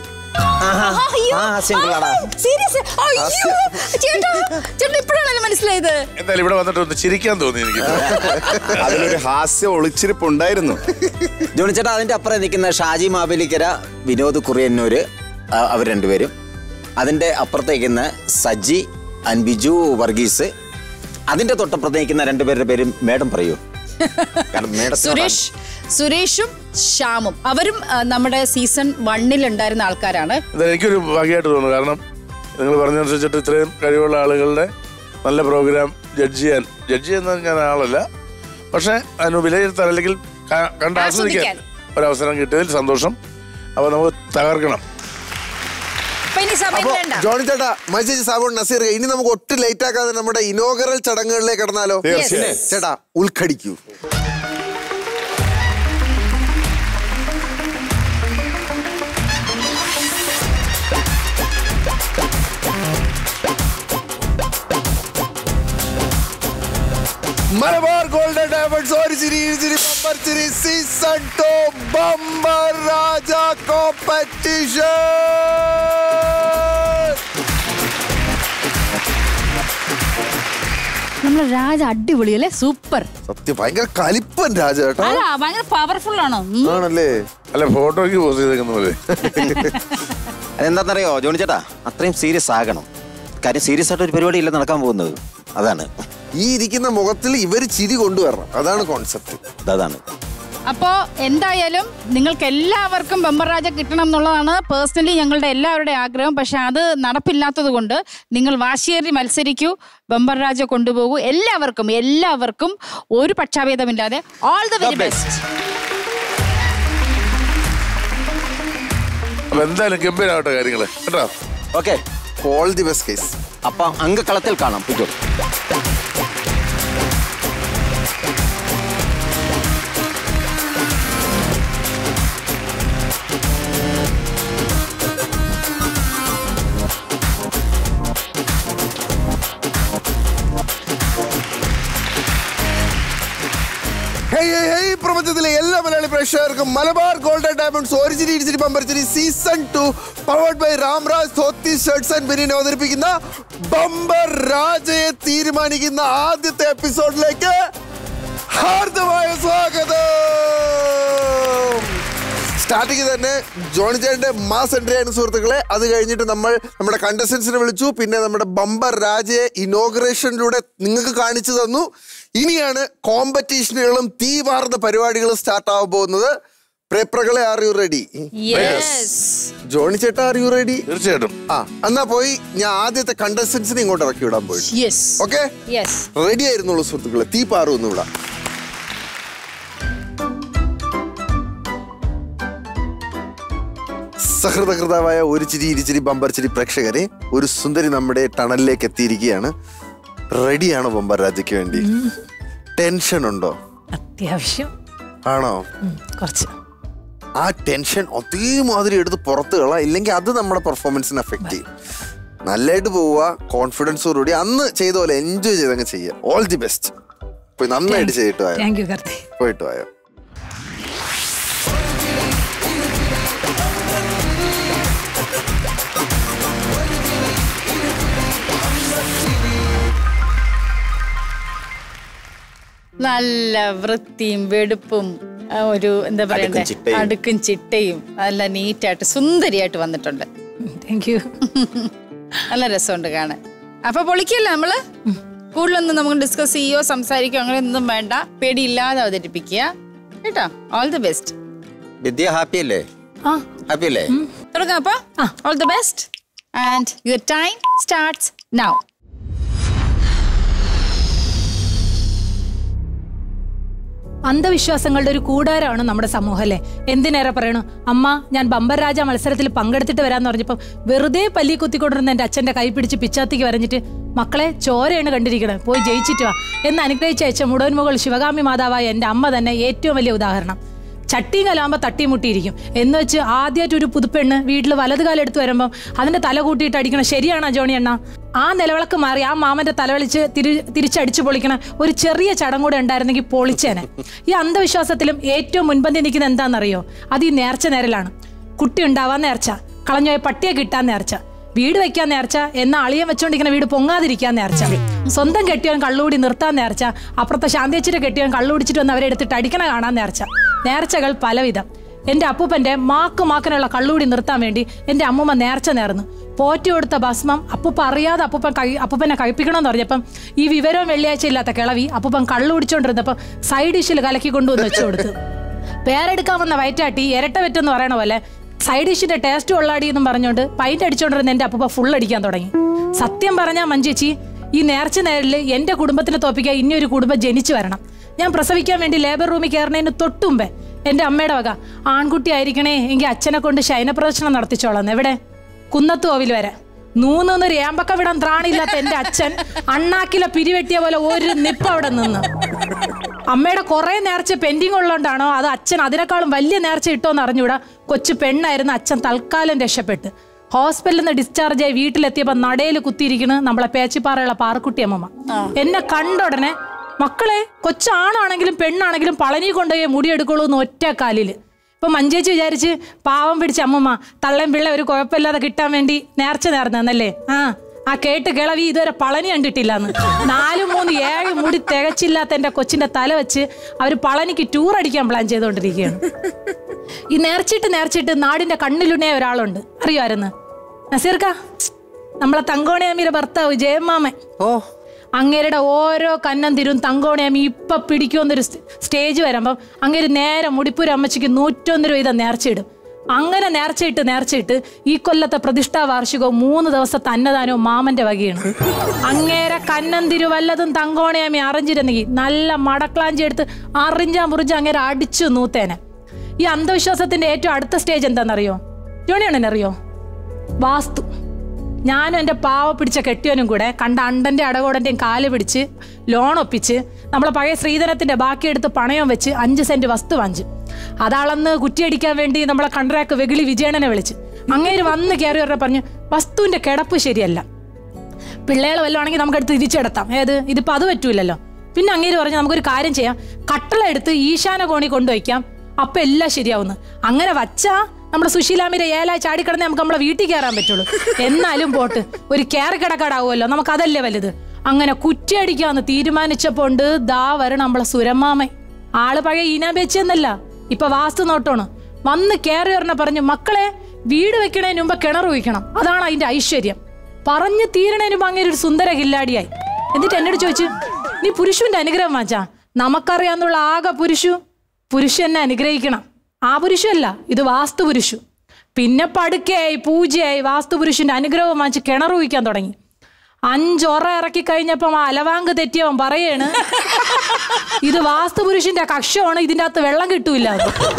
Speaker 1: മനസ്സിലായത്
Speaker 5: എന്തായാലും ഇവിടെ വന്നിട്ട് ഒന്ന് ചിരിക്കാൻ തോന്നി എനിക്ക്.
Speaker 3: അതിലൊരു ഹാസ്യം ഒളിച്ചിരിപ്പുണ്ടായിരുന്നു.
Speaker 4: ജോണി ചേട്ടാ, അതിന്റെ അപ്പുറം നിൽക്കുന്ന ഷാജി മാവേലിക്കര, വിനോദ് കുറിയന്നൂര്, അവർ രണ്ടുപേരും. അതിന്റെ അപ്പുറത്തേക്കുന്ന സജി ആൻഡ് ബിജു വർഗീസ്. അതിന്റെ തൊട്ടപ്പുറത്ത് നിൽക്കുന്ന രണ്ടുപേരുടെ പേരും മേഡം പറയൂ.
Speaker 1: സുരേഷും ശ്യാമും, അവരും നമ്മുടെ സീസൺ 1 ഉണ്ടായിരുന്ന ആൾക്കാരാണ്.
Speaker 5: എനിക്കൊരു ഭാഗ്യമായിട്ട് തോന്നുന്നു. കാരണം നിങ്ങൾ പറഞ്ഞതനുസരിച്ചിട്ട് ഇത്രയും കഴിവുള്ള ആളുകളുടെ നല്ല പ്രോഗ്രാം ജഡ്ജ് ചെയ്യാൻ ഞാൻ ആളല്ല, പക്ഷെ അതിന് വിലയിരുത്താൻ അല്ലെങ്കിൽ കണ്ട് ആസ്വദിക്കാൻ ഒരവസരം കിട്ടിയതിൽ സന്തോഷം. അപ്പൊ നമുക്ക് തകർക്കണം.
Speaker 2: ജോണി ചേട്ടാ, മത്സരിച്ച് സാബോൺ നസീർ, ഇനി നമുക്ക് ഒട്ടും ലേറ്റ് ആക്കാതെ നമ്മുടെ ഇനോഗറൽ ചടങ്ങുകളിലേക്ക് കടന്നാലോ? ചേട്ടാ, ഉൾക്കടിക്കൂ. Malabar Gold and Diamonds Orichiri Idichiri Bumper Chiri Season 2 Bumper Raja Competition.
Speaker 1: നമ്മളെ രാജ അടിപൊളിയല്ലേ, സൂപ്പർ.
Speaker 2: സത്യം ഭയങ്കര കലിപ്പൻ രാജ കേട്ടോ.
Speaker 1: അല്ല ഭയങ്കര പവർഫുൾ ആണോ?
Speaker 2: ആണല്ലേ.
Speaker 5: അല്ല ഫോട്ടോയ്ക്ക് പോസ്റ്റ് ചെയ്തേക്കുന്ന പോലെ.
Speaker 4: അതെന്താണെന്നറിയോ ജോണി ചേട്ടാ, അത്രയും സീരിയസ് ആകണം. കാര്യം സീരിയസ് ആയിട്ട് ഒരു പരിപാടി ഇല്ല നടക്കാൻ പോകുന്നത്. അതാണ്
Speaker 2: ഈ ഇരിക്കുന്ന മുഖത്തിൽ ഇവര് ചിരി കൊണ്ടുവരണം. അതാണ് കോൺസെപ്റ്റ്.
Speaker 4: അതാണ്.
Speaker 1: അപ്പോൾ എന്തായാലും നിങ്ങൾക്ക് എല്ലാവർക്കും ബമ്പർ രാജ കിട്ടണം എന്നുള്ളതാണ് പേഴ്സണലി ഞങ്ങളുടെ എല്ലാവരുടെയും ആഗ്രഹം. പക്ഷെ അത് നടപ്പില്ലാത്തത് കൊണ്ട് നിങ്ങൾ വാശിയേറി മത്സരിക്കൂ, ബമ്പർ രാജ കൊണ്ടുപോകൂ. എല്ലാവർക്കും ഒരു പക്ഷാഭേദമില്ലാതെ ഓൾ ദ വെരി ബെസ്റ്റ്.
Speaker 5: എന്തായാലും ഗംഭീരമാവട്ടെ കാര്യങ്ങള് കേട്ടോ.
Speaker 4: ഓക്കെ,
Speaker 2: ഓൾ ദി ബെസ്റ്റ് കേസ്.
Speaker 4: അപ്പൊ അംഗക്കളത്തിൽ കാണാം.
Speaker 2: പ്രപഞ്ചത്തിലെ എല്ലാ മലയാളി പ്രേക്ഷകർക്കും മലബാർ ഗോൾഡൻ ഡയമണ്ട്സ് ഒറിജിനൽ ഇടിച്ചിരി ബമ്പർച്ചിരി season 2 powered by Ramraj dhoti shirts and banian അവതരിപ്പിക്കുന്ന ബമ്പർ രാജയെ തീരുമാനിക്കുന്ന ആദ്യത്തെ എപ്പിസോഡിലേക്ക് ഹാർദമായ സ്വാഗതം. സ്റ്റാർട്ടിങ് തന്നെ ജോണി ചേട്ടന്റെ മാസ് എൻട്രി ആയിരുന്നു സുഹൃത്തുക്കളെ. അത് കഴിഞ്ഞിട്ട് നമ്മൾ നമ്മുടെ കണ്ടസ്റ്റൻസിനെ വിളിച്ചു. പിന്നെ നമ്മുടെ ബമ്പർ രാജയെ ഇനോഗ്രേഷനിലൂടെ നിങ്ങൾക്ക് കാണിച്ചു തന്നു. ഇനിയാണ് കോമ്പറ്റീഷനുകളും തീവാർന്ന പരിപാടികളും സ്റ്റാർട്ട് ആവാൻ പോകുന്നത്. പ്രേപ്രകളെ ആർ യു റെഡി? ജോണി ചേട്ടാ ആർ യു റെഡി?
Speaker 5: തീർച്ചയായിട്ടും.
Speaker 2: എന്നാ പോയി ഞാൻ ആദ്യത്തെ കണ്ടസ്റ്റൻസിനെ ഇങ്ങോട്ട് ഇറക്കി വിടാൻ പോയി. ഓക്കെ, റെഡി ആയിരുന്നുള്ളൂ സുഹൃത്തുക്കളെ. തീ പാറുന്നു ഇവിടെ. സഹൃദകൃതാവായ ഒരു ചിരി ഇരുചിരി ബമ്പർ ചിരി പ്രേക്ഷകരെ, ഒരു സുന്ദരി നമ്മുടെ ടണലിലേക്ക് എത്തിയിരിക്കുകയാണ്. റെഡിയാണോ ബമ്പർ രാജയ്ക്ക് വേണ്ടി? ടെൻഷൻ ഉണ്ടോ?
Speaker 10: അത്യാവശ്യം.
Speaker 2: ആണോ?
Speaker 10: കുറച്ച്.
Speaker 2: ആ ടെൻഷൻ ഒത്തിരി എടുത്ത് പുറത്ത് കളാം, ഇല്ലെങ്കിൽ അത് നമ്മുടെ പെർഫോമൻസിനെ എഫക്ട് ചെയ്യും. നല്ലതായിട്ട് പോവുക, കോൺഫിഡൻസോടുകൂടി അന്ന് ചെയ്ത പോലെ എൻജോയ് ചെയ്തങ്ങ് ചെയ്യുക. All the best. പോയി നന്നായിട്ട് ചെയ്തിട്ട് പോയോ? പോയിട്ട് പോയോ?
Speaker 1: നല്ല വൃത്തിയും വെടുപ്പും ഒരു എന്താ പറയണ്ടേ, അടുക്കും ചിട്ടയും നല്ല നീറ്റായിട്ട് സുന്ദരിയായിട്ട് വന്നിട്ടുണ്ട്. നല്ല രസമുണ്ട് കാണാൻ. അപ്പൊ പൊളിക്കല്ലേ നമ്മള്? കൂടുതലൊന്നും നമുക്ക് ഡിസ്കസ് ചെയ്യോ സംസാരിക്കോ അങ്ങനെ ഒന്നും വേണ്ട. പേടിയില്ലാതെ അവതരിപ്പിക്കുക കേട്ടോ. All the best.
Speaker 4: Vidya happy അല്ലേ? ഹാപ്പി അല്ലേ?
Speaker 1: തുടങ്ങാം അപ്പൊ. All the best and your time starts now.
Speaker 10: അന്ധവിശ്വാസങ്ങളുടെ ഒരു കൂടാരമാണ് നമ്മുടെ സമൂഹം അല്ലേ. എന്തിനേറെ പറയണു, അമ്മ ഞാൻ ബമ്പർ രാജ മത്സരത്തിൽ പങ്കെടുത്തിട്ട് വരാന്ന് പറഞ്ഞപ്പം വെറുതെ പല്ലി കുത്തിക്കൊണ്ടിരുന്ന എൻ്റെ അച്ഛൻ്റെ കൈ പിടിച്ച് പിച്ചാത്തിക്ക് വരഞ്ഞിട്ട് മക്കളെ ചോരയാണ് കണ്ടിരിക്കണത്, പോയി ജയിച്ചിട്ട് വാ എന്ന് അനുഗ്രഹിച്ചയച്ച മുടവൻമുകൾ ശിവകാമി മാതാവായ എൻ്റെ അമ്മ തന്നെ ഏറ്റവും വലിയ ഉദാഹരണം. ചട്ടിയും കലാകുമ്പോൾ തട്ടിമുട്ടിയിരിക്കും എന്ന് വെച്ച് ആദ്യമായിട്ട് ഒരു പുതുപ്പെണ്ണ് വീട്ടിൽ വലത് കാലം എടുത്ത് വരുമ്പം അതിൻ്റെ തല കൂട്ടിയിട്ട് അടിക്കണം ശരിയാണോ ജോണി അണ്ണ? ആ നിലവിളക്ക് മാറി ആ മാമൻ്റെ തലവളിച്ച് തിരിച്ചടിച്ചു പൊളിക്കണ ഒരു ചെറിയ ചടങ്ങ് കൂടെ ഉണ്ടായിരുന്നെങ്കിൽ പൊളിച്ചേനെ. ഈ അന്ധവിശ്വാസത്തിലും ഏറ്റവും മുൻപന്തി നിൽക്കുന്ന എന്താണെന്നറിയോ? അത് ഈ നേർച്ച നേരലാണ്. കുട്ടി ഉണ്ടാവാൻ നേർച്ച, കളഞ്ഞുപോയ പട്ടിയെ കിട്ടാൻ നേർച്ച, വീട് വെക്കാൻ നേർച്ച, എന്ന അളിയൻ വെച്ചോണ്ടിരിക്കുന്ന വീട് പൊങ്ങാതിരിക്കാൻ നേർച്ച, സ്വന്തം കെട്ടിയവൻ കള്ളുകൂടി നിർത്താൻ നേർച്ച, അപ്പുറത്തെ ശാന്തിയച്ചിട്ട് കെട്ടിയവൻ കള്ളുപിടിച്ചിട്ട് വന്ന് അവരെ എടുത്തിട്ട് അടിക്കണ കാണാൻ നേർച്ച. നേർച്ചകൾ പലവിധം. എൻ്റെ അപ്പൂപ്പൻ്റെ മാക്കിനുള്ള കള്ളുകൂടി നിർത്താൻ വേണ്ടി എൻ്റെ അമ്മൂമ്മ നേർച്ച നേർന്നു. പോറ്റി കൊടുത്ത ഭസ്മം അപ്പൂപ്പ അറിയാതെ അപ്പൂപ്പനെ കഴിപ്പിക്കണമെന്ന് പറഞ്ഞപ്പം ഈ വിവരവും വെള്ളിയാഴ്ച ഇല്ലാത്ത കിളവി അപ്പൂപ്പൻ കള്ളു കുടിച്ചോണ്ടിരുന്നപ്പം സൈഡ് ഡിഷിൽ കലക്കി കൊണ്ടുവന്ന് വെച്ചു കൊടുത്തു. പേരെടുക്കാൻ വന്ന വയറ്റാട്ടി ഇരട്ട വെറ്റെന്ന് പറയണ പോലെ സൈഡ് ഡിഷിന്റെ ടേസ്റ്റ് ഉള്ളാടി എന്നും പറഞ്ഞുകൊണ്ട് പൈൻ്റ് അടിച്ചോണ്ടിരുന്ന എൻ്റെ അപ്പൂപ്പ ഫുൾ അടിക്കാൻ തുടങ്ങി. സത്യം പറഞ്ഞാൽ മഞ്ചേച്ചി, ഈ നേർച്ച നേരിൽ എൻ്റെ കുടുംബത്തിനെ തോപ്പിക്കാൻ ഇനിയൊരു കുടുംബം ജനിച്ചു വരണം. ഞാൻ പ്രസവിക്കാൻ വേണ്ടി ലേബർ റൂമിൽ കയറുന്നതിന് തൊട്ടുമുമ്പേ എൻ്റെ അമ്മയുടെ വക ആൺകുട്ടി ആയിരിക്കണേ എങ്കിൽ അച്ഛനെ കൊണ്ട് ശയനപ്രദർശനം നടത്തിച്ചോളാം. എവിടെ? കുന്നത്തുകോവിൽ വരെ. നൂന്നൊരു ഏമ്പക്ക വിടാൻ ത്രാണിയില്ലാത്ത എൻ്റെ അച്ഛൻ അണ്ണാക്കിലെ പിരിവെട്ടിയ പോലെ ഒരു നിപ്പ് അവിടെ നിന്ന്. അമ്മയുടെ കുറെ നേർച്ച പെൻഡിങ് ഉള്ളതുകൊണ്ടാണോ അത് അച്ഛൻ അതിനേക്കാളും വലിയ നേർച്ച ഇട്ടോന്ന് അറിഞ്ഞൂടാ. കൊച്ചു പെണ്ണായിരുന്നു. അച്ഛൻ തൽക്കാലം രക്ഷപ്പെട്ട് ഹോസ്പിറ്റലിൽ നിന്ന് ഡിസ്ചാർജ് ആയി വീട്ടിലെത്തിയപ്പോൾ നടയിൽ കുത്തിയിരിക്കുന്നു നമ്മളെ പേച്ചിപ്പാറയുള്ള പാറക്കുട്ടി അമ്മമ്മ. എന്നെ കണ്ട ഉടനെ മക്കളെ കൊച്ചാണാണെങ്കിലും പെണ്ണാണെങ്കിലും പളനി കൊണ്ടുപോയി മുടിയെടുക്കുള്ളൂ എന്ന് ഒറ്റ കാലിൽ. ഇപ്പം മഞ്ചേച്ചി വിചാരിച്ച് പാവം പിടിച്ച അമ്മമ്മ തള്ളയും പിള്ള ഒരു കുഴപ്പമില്ലാതെ കിട്ടാൻ വേണ്ടി നേർച്ച നേർന്നല്ലേ. ആ കേട്ട് കിളവി ഇതുവരെ പളനി കണ്ടിട്ടില്ലാന്ന്. 4, 3, 7 മുടി തികച്ചില്ലാത്ത എന്റെ കൊച്ചിന്റെ തല വെച്ച് അവർ പളനിക്ക് ടൂർ അടിക്കാൻ പ്ലാൻ ചെയ്തുകൊണ്ടിരിക്കുകയാണ്. ഈ നേർച്ചിട്ട് നാടിന്റെ കണ്ണിലുണ്ണയ ഒരാളുണ്ട്, അറിയുമായിരുന്നു? നസീർക്ക, നമ്മളെ തങ്കോണിയാമിയുടെ ഭർത്താവ് ജയമാമൻ. അങ്ങേരുടെ ഓരോ കന്നം തിരും തങ്കോണിയാമി ഇപ്പൊ പിടിക്കുമെന്നൊരു സ്റ്റേജ് വരുമ്പം അങ്ങേര് നേരെ മുടിപ്പൂര അമ്മച്ചിക്ക് 101 രൂപ നേർച്ചയിടും. അങ്ങനെ നേർച്ചയിട്ട് ഈ കൊല്ലത്തെ പ്രതിഷ്ഠാ വാർഷികവും 3 ദിവസത്തെ അന്നദാനവും മാമന്റെ വകയാണ്. അങ്ങേരെ കന്നം തിരു വല്ലതും തങ്കോണിയാമി അറിഞ്ഞിരുന്നെങ്കിൽ നല്ല മടക്കളാഞ്ചി എടുത്ത് മുറിഞ്ച് അങ്ങേരെ അടിച്ചു നൂത്തേനെ. ഈ അന്ധവിശ്വാസത്തിന്റെ ഏറ്റവും അടുത്ത സ്റ്റേജ് എന്താണെന്നറിയോ? ജോണിയാണെന്നറിയോ? വാസ്തു. ഞാനും എൻ്റെ പാവ പിടിച്ച കെട്ടിയവനും കൂടെ കണ്ട അണ്ടൻ്റെ അടകോടൻ്റെയും കാല് പിടിച്ച് ലോൺ ഒപ്പിച്ച് നമ്മളെ പഴയ ശ്രീധനത്തിൻ്റെ ബാക്കിയെടുത്ത് പണയം വെച്ച് 5 സെന്റ് വസ്തു വാങ്ങിച്ചു. അതാളന്ന് കുറ്റിയടിക്കാൻ വേണ്ടി നമ്മളെ കണ്ട്രാക്ക് വെകിളി വിജയണനെ വിളിച്ച് അങ്ങേര് വന്ന് കയറി പറഞ്ഞു, വസ്തുവിൻ്റെ കിടപ്പ് ശരിയല്ല, പിള്ളേളെ വല്ലതും ആണെങ്കിൽ നമുക്കെടുത്ത് തിരിച്ചെടുത്താം. ഇതിപ്പോൾ അത് പറ്റൂലല്ലോ. പിന്നെ അങ്ങേര് പറഞ്ഞു, നമുക്കൊരു കാര്യം ചെയ്യാം, കട്ടള എടുത്ത് ഈശാന കോണി കൊണ്ടുവയ്ക്കാം, അപ്പം എല്ലാം ശരിയാവുന്നു. അങ്ങനെ വച്ചാ നമ്മുടെ സുശീലാമിരെ ഏലായി ചാടിക്കിടന്നേ നമുക്ക് നമ്മളെ വീട്ടിൽ കയറാൻ പറ്റുള്ളൂ. എന്നാലും പോട്ട് ഒരു കയറി കിടക്കാടാവുമല്ലോ, നമുക്ക് അതല്ലേ വലുത്. അങ്ങനെ കുറ്റിയടിക്കാന്ന് തീരുമാനിച്ചപ്പോണ്ട് ദാ വരണം നമ്മളെ സുരമാമൻ. ആള് പഴയ ഈനാബേച്ചെന്നല്ല, ഇപ്പൊ വാസ്തു നോട്ടോണ്. വന്ന് കയറി വരണ പറഞ്ഞു, മക്കളെ വീട് വെക്കണതിന് മുമ്പ് കിണർ കുഴിക്കണം, അതാണ് അതിന്റെ ഐശ്വര്യം. പറഞ്ഞ് തീരണതിന് മുമ്പ് അങ്ങനെ ഒരു സുന്ദര കില്ലാടിയായി. എന്നിട്ട് എന്നോട് ചോദിച്ചു, നീ പുരുഷന്റെ അനുഗ്രഹം വാച്ചാ? നമുക്കറിയാന്നുള്ള ആകെ പുരുഷ എന്നെ അനുഗ്രഹിക്കണം. ആ പുരുഷല്ല, ഇത് വാസ്തു പുരുഷു. പിന്നെ പടുക്കയായി പൂജയായി വാസ്തുപുരുഷന്റെ അനുഗ്രഹം വാങ്ങിച്ച് കിണർ കുഴിക്കാൻ തുടങ്ങി. 5 ഒറ ഇറക്കി കഴിഞ്ഞപ്പം ആ അലവാങ്ക് തെറ്റിയവൻ പറയാണ്, ഇത് വാസ്തുപുരുഷന്റെ കക്ഷമാണ്, ഇതിൻ്റെ അകത്ത് വെള്ളം കിട്ടൂല.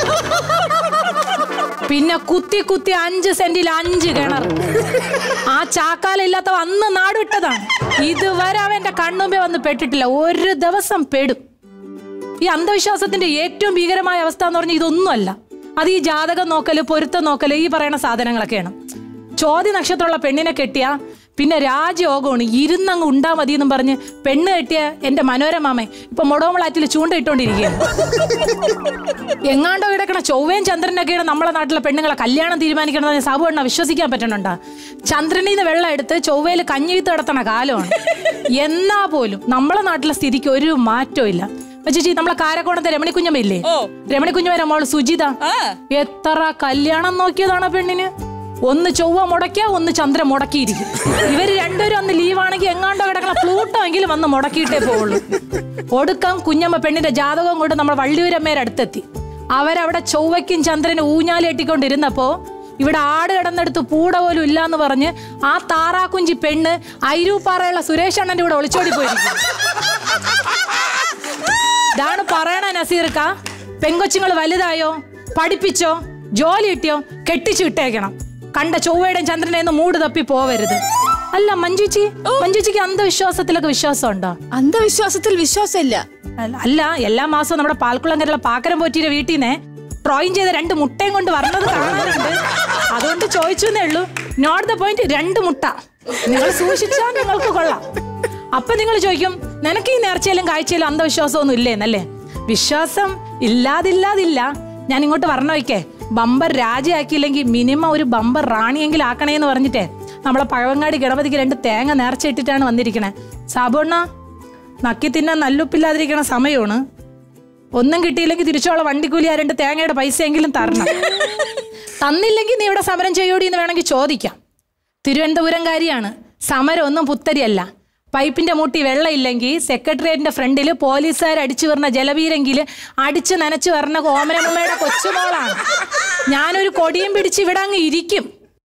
Speaker 10: പിന്നെ കുത്തി 5 സെന്റിൽ 5 കിണർ. ആ ചാക്കാലില്ലാത്തവ അന്ന് നാടുവിട്ടതാണ്. ഇതുവരെ അവന്റെ കണ്ണുമ്പേ വന്ന് പെട്ടിട്ടില്ല. ഒരു ദിവസം പെടും. ഈ അന്ധവിശ്വാസത്തിന്റെ ഏറ്റവും ഭീകരമായ അവസ്ഥ എന്ന് പറഞ്ഞാൽ ഇതൊന്നുമല്ല. അത് ഈ ജാതകം നോക്കല്, പൊരുത്തം നോക്കല്, ഈ പറയുന്ന സാധനങ്ങളൊക്കെയാണ്. ചോദ്യ നക്ഷത്രമുള്ള പെണ്ണിനെ കെട്ടിയ പിന്നെ രാജയോഗമാണ്, ഇരുന്നങ്ങ് ഉണ്ടാ മതി എന്നും പറഞ്ഞ് പെണ്ണ് കെട്ടിയ എന്റെ മനോരമാമ ഇപ്പൊ മൊടോമളാറ്റിൽ ചൂണ്ടയിട്ടുകൊണ്ടിരിക്കുകയാണ്. എങ്ങാണ്ടോ കിടക്കണ ചൊവ്വയും ചന്ദ്രനൊക്കെയാണ് നമ്മളെ നാട്ടിലെ പെണ്ണുങ്ങളെ കല്യാണം തീരുമാനിക്കണമെന്ന് സാബു എണ്ണ വിശ്വസിക്കാൻ പറ്റണുണ്ടോ? ചന്ദ്രനിൽ നിന്ന് വെള്ളം എടുത്ത് ചൊവ്വയിൽ കഞ്ഞിവിത്ത് കിടത്തണ കാലമാണ്. എന്നാ പോലും നമ്മളെ നാട്ടിലെ സ്ഥിതിക്ക് ഒരു മാറ്റവും ഇല്ല. ചേച്ചി, നമ്മളെ കാരക്കോണത്തെ രമണിക്കുഞ്ഞമ്മയില്ലേ, രമണിക്കുഞ്ഞമ്മ മോള് സുജിത, എത്ര കല്യാണം നോക്കിയതാണ് പെണ്ണിന്. ഒന്ന് ചൊവ്വ മുടക്കിയ, ഒന്ന് ചന്ദ്രൻ മുടക്കിയിരിക്കും. ഇവര് രണ്ടുപേരും അന്ന് ലീവാണെങ്കിൽ എങ്ങാണ്ടോ കിടക്കണ ഫ്ലൂട്ടോ എങ്കിലും വന്ന് മുടക്കിയിട്ടേ പോവുള്ളൂ. ഒടുക്കം കുഞ്ഞമ്മ പെണ്ണിന്റെ ജാതകം കൊണ്ട് നമ്മൾ വള്ളിയൂരമ്മേരെ അടുത്തെത്തി. അവരവിടെ ചൊവ്വയ്ക്കും ചന്ദ്രനും ഊഞ്ഞാലെട്ടിക്കൊണ്ടിരുന്നപ്പോ ഇവിടെ ആട് കിടന്നെടുത്ത് പൂട പോലും ഇല്ലാന്ന് പറഞ്ഞ് ആ താറാക്കുഞ്ചി പെണ്ണ് അയിരൂപ്പാറയുള്ള സുരേഷ് അണ്ണന്റെ കൂടെ ഒളിച്ചോടി പോയിരിക്കും. ഇതാണ് പറയണ നസീർക്ക. പെങ്കൊച്ചുങ്ങൾ വലുതായോ, പഠിപ്പിച്ചോ, ജോലി കിട്ടിയോ, കെട്ടിച്ചു വിട്ടേക്കണം. കണ്ട ചൊവ്വയുടെയും ചന്ദ്രനെയൊന്നും മൂട് തപ്പി പോവരുത്. അല്ല മഞ്ജുച്ചിക്ക് അന്ധവിശ്വാസത്തിലൊക്കെ വിശ്വാസം ഉണ്ടോ?
Speaker 1: അന്ധവിശ്വാസത്തിൽ വിശ്വാസമില്ല.
Speaker 10: അല്ല, എല്ലാ മാസവും നമ്മുടെ പാൽക്കുളങ്കരയിലെ പാക്കരം പോറ്റിയുടെ വീട്ടിൽ നിന്ന് ഡ്രോയിങ് ചെയ്ത 2 മുട്ടയും കൊണ്ട് വരണത് കാണാറുണ്ട്. അതുകൊണ്ട് ചോദിച്ചെന്നേ ഉള്ളൂ. Not the point. 2 മുട്ട നിങ്ങൾ സൂക്ഷിച്ചാൽ നിങ്ങൾക്ക് കൊള്ളാം. അപ്പൊ നിങ്ങൾ ചോദിക്കും, നിനക്ക് ഈ നേർച്ചയിലും കാഴ്ചയിലും അന്ധവിശ്വാസമൊന്നും ഇല്ലേന്നല്ലേ? വിശ്വാസം ഇല്ലാതില്ല. ഞാൻ ഇങ്ങോട്ട് പറഞ്ഞു വയ്ക്കേ, ബമ്പർ രാജയാക്കിയില്ലെങ്കിൽ മിനിമം ഒരു ബമ്പർ റാണിയെങ്കിലും ആക്കണേന്ന് പറഞ്ഞിട്ടേ നമ്മളെ പഴവങ്ങാടി ഗണപതിക്ക് 2 തേങ്ങ നേർച്ച ഇട്ടിട്ടാണ് വന്നിരിക്കണേ. സാബുണ്ണ, നക്കി തിന്നാൻ നല്ലുപ്പില്ലാതിരിക്കണ സമയമാണ്. ഒന്നും കിട്ടിയില്ലെങ്കിൽ തിരിച്ചോളെ വണ്ടിക്കൂലി ആ 2 തേങ്ങയുടെ പൈസയെങ്കിലും തരണം. തന്നില്ലെങ്കിൽ നീ ഇവിടെ സമരം ചെയ്യോടി എന്ന് വേണമെങ്കിൽ ചോദിക്കാം. തിരുവനന്തപുരംകാരിയാണ്. സമരം ഒന്നും പുത്തരിയല്ല. പൈപ്പിന്റെ മൂട്ടി വെള്ളം ഇല്ലെങ്കിൽ സെക്രട്ടേറിയറ്റിന്റെ ഫ്രണ്ടിൽ പോലീസുകാർ അടിച്ചു വരുന്ന ജലവീരെങ്കിൽ അടിച്ചു നനച്ചു വരുന്ന കോമനമ്മയുടെ കൊച്ചുമോളാണ്. ഞാനൊരു കൊടിയും പിടിച്ച് ഇവിടെ അങ്ങ് ഇരിക്കും.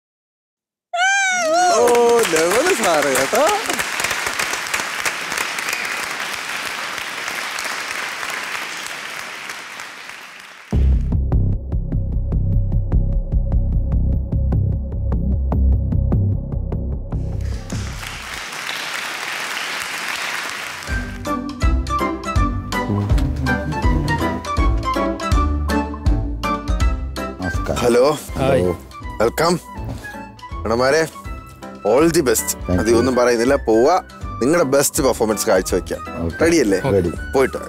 Speaker 2: Hello, welcome. മേഡമാരെ, ഓൾ ദി ബെസ്റ്റ്. അധികമൊന്നും പറയുന്നില്ല, പോവാ. നിങ്ങളുടെ ബെസ്റ്റ് പെർഫോമൻസ് കാഴ്ചവെക്കാം. റെഡിയല്ലേ? പോയിട്ട്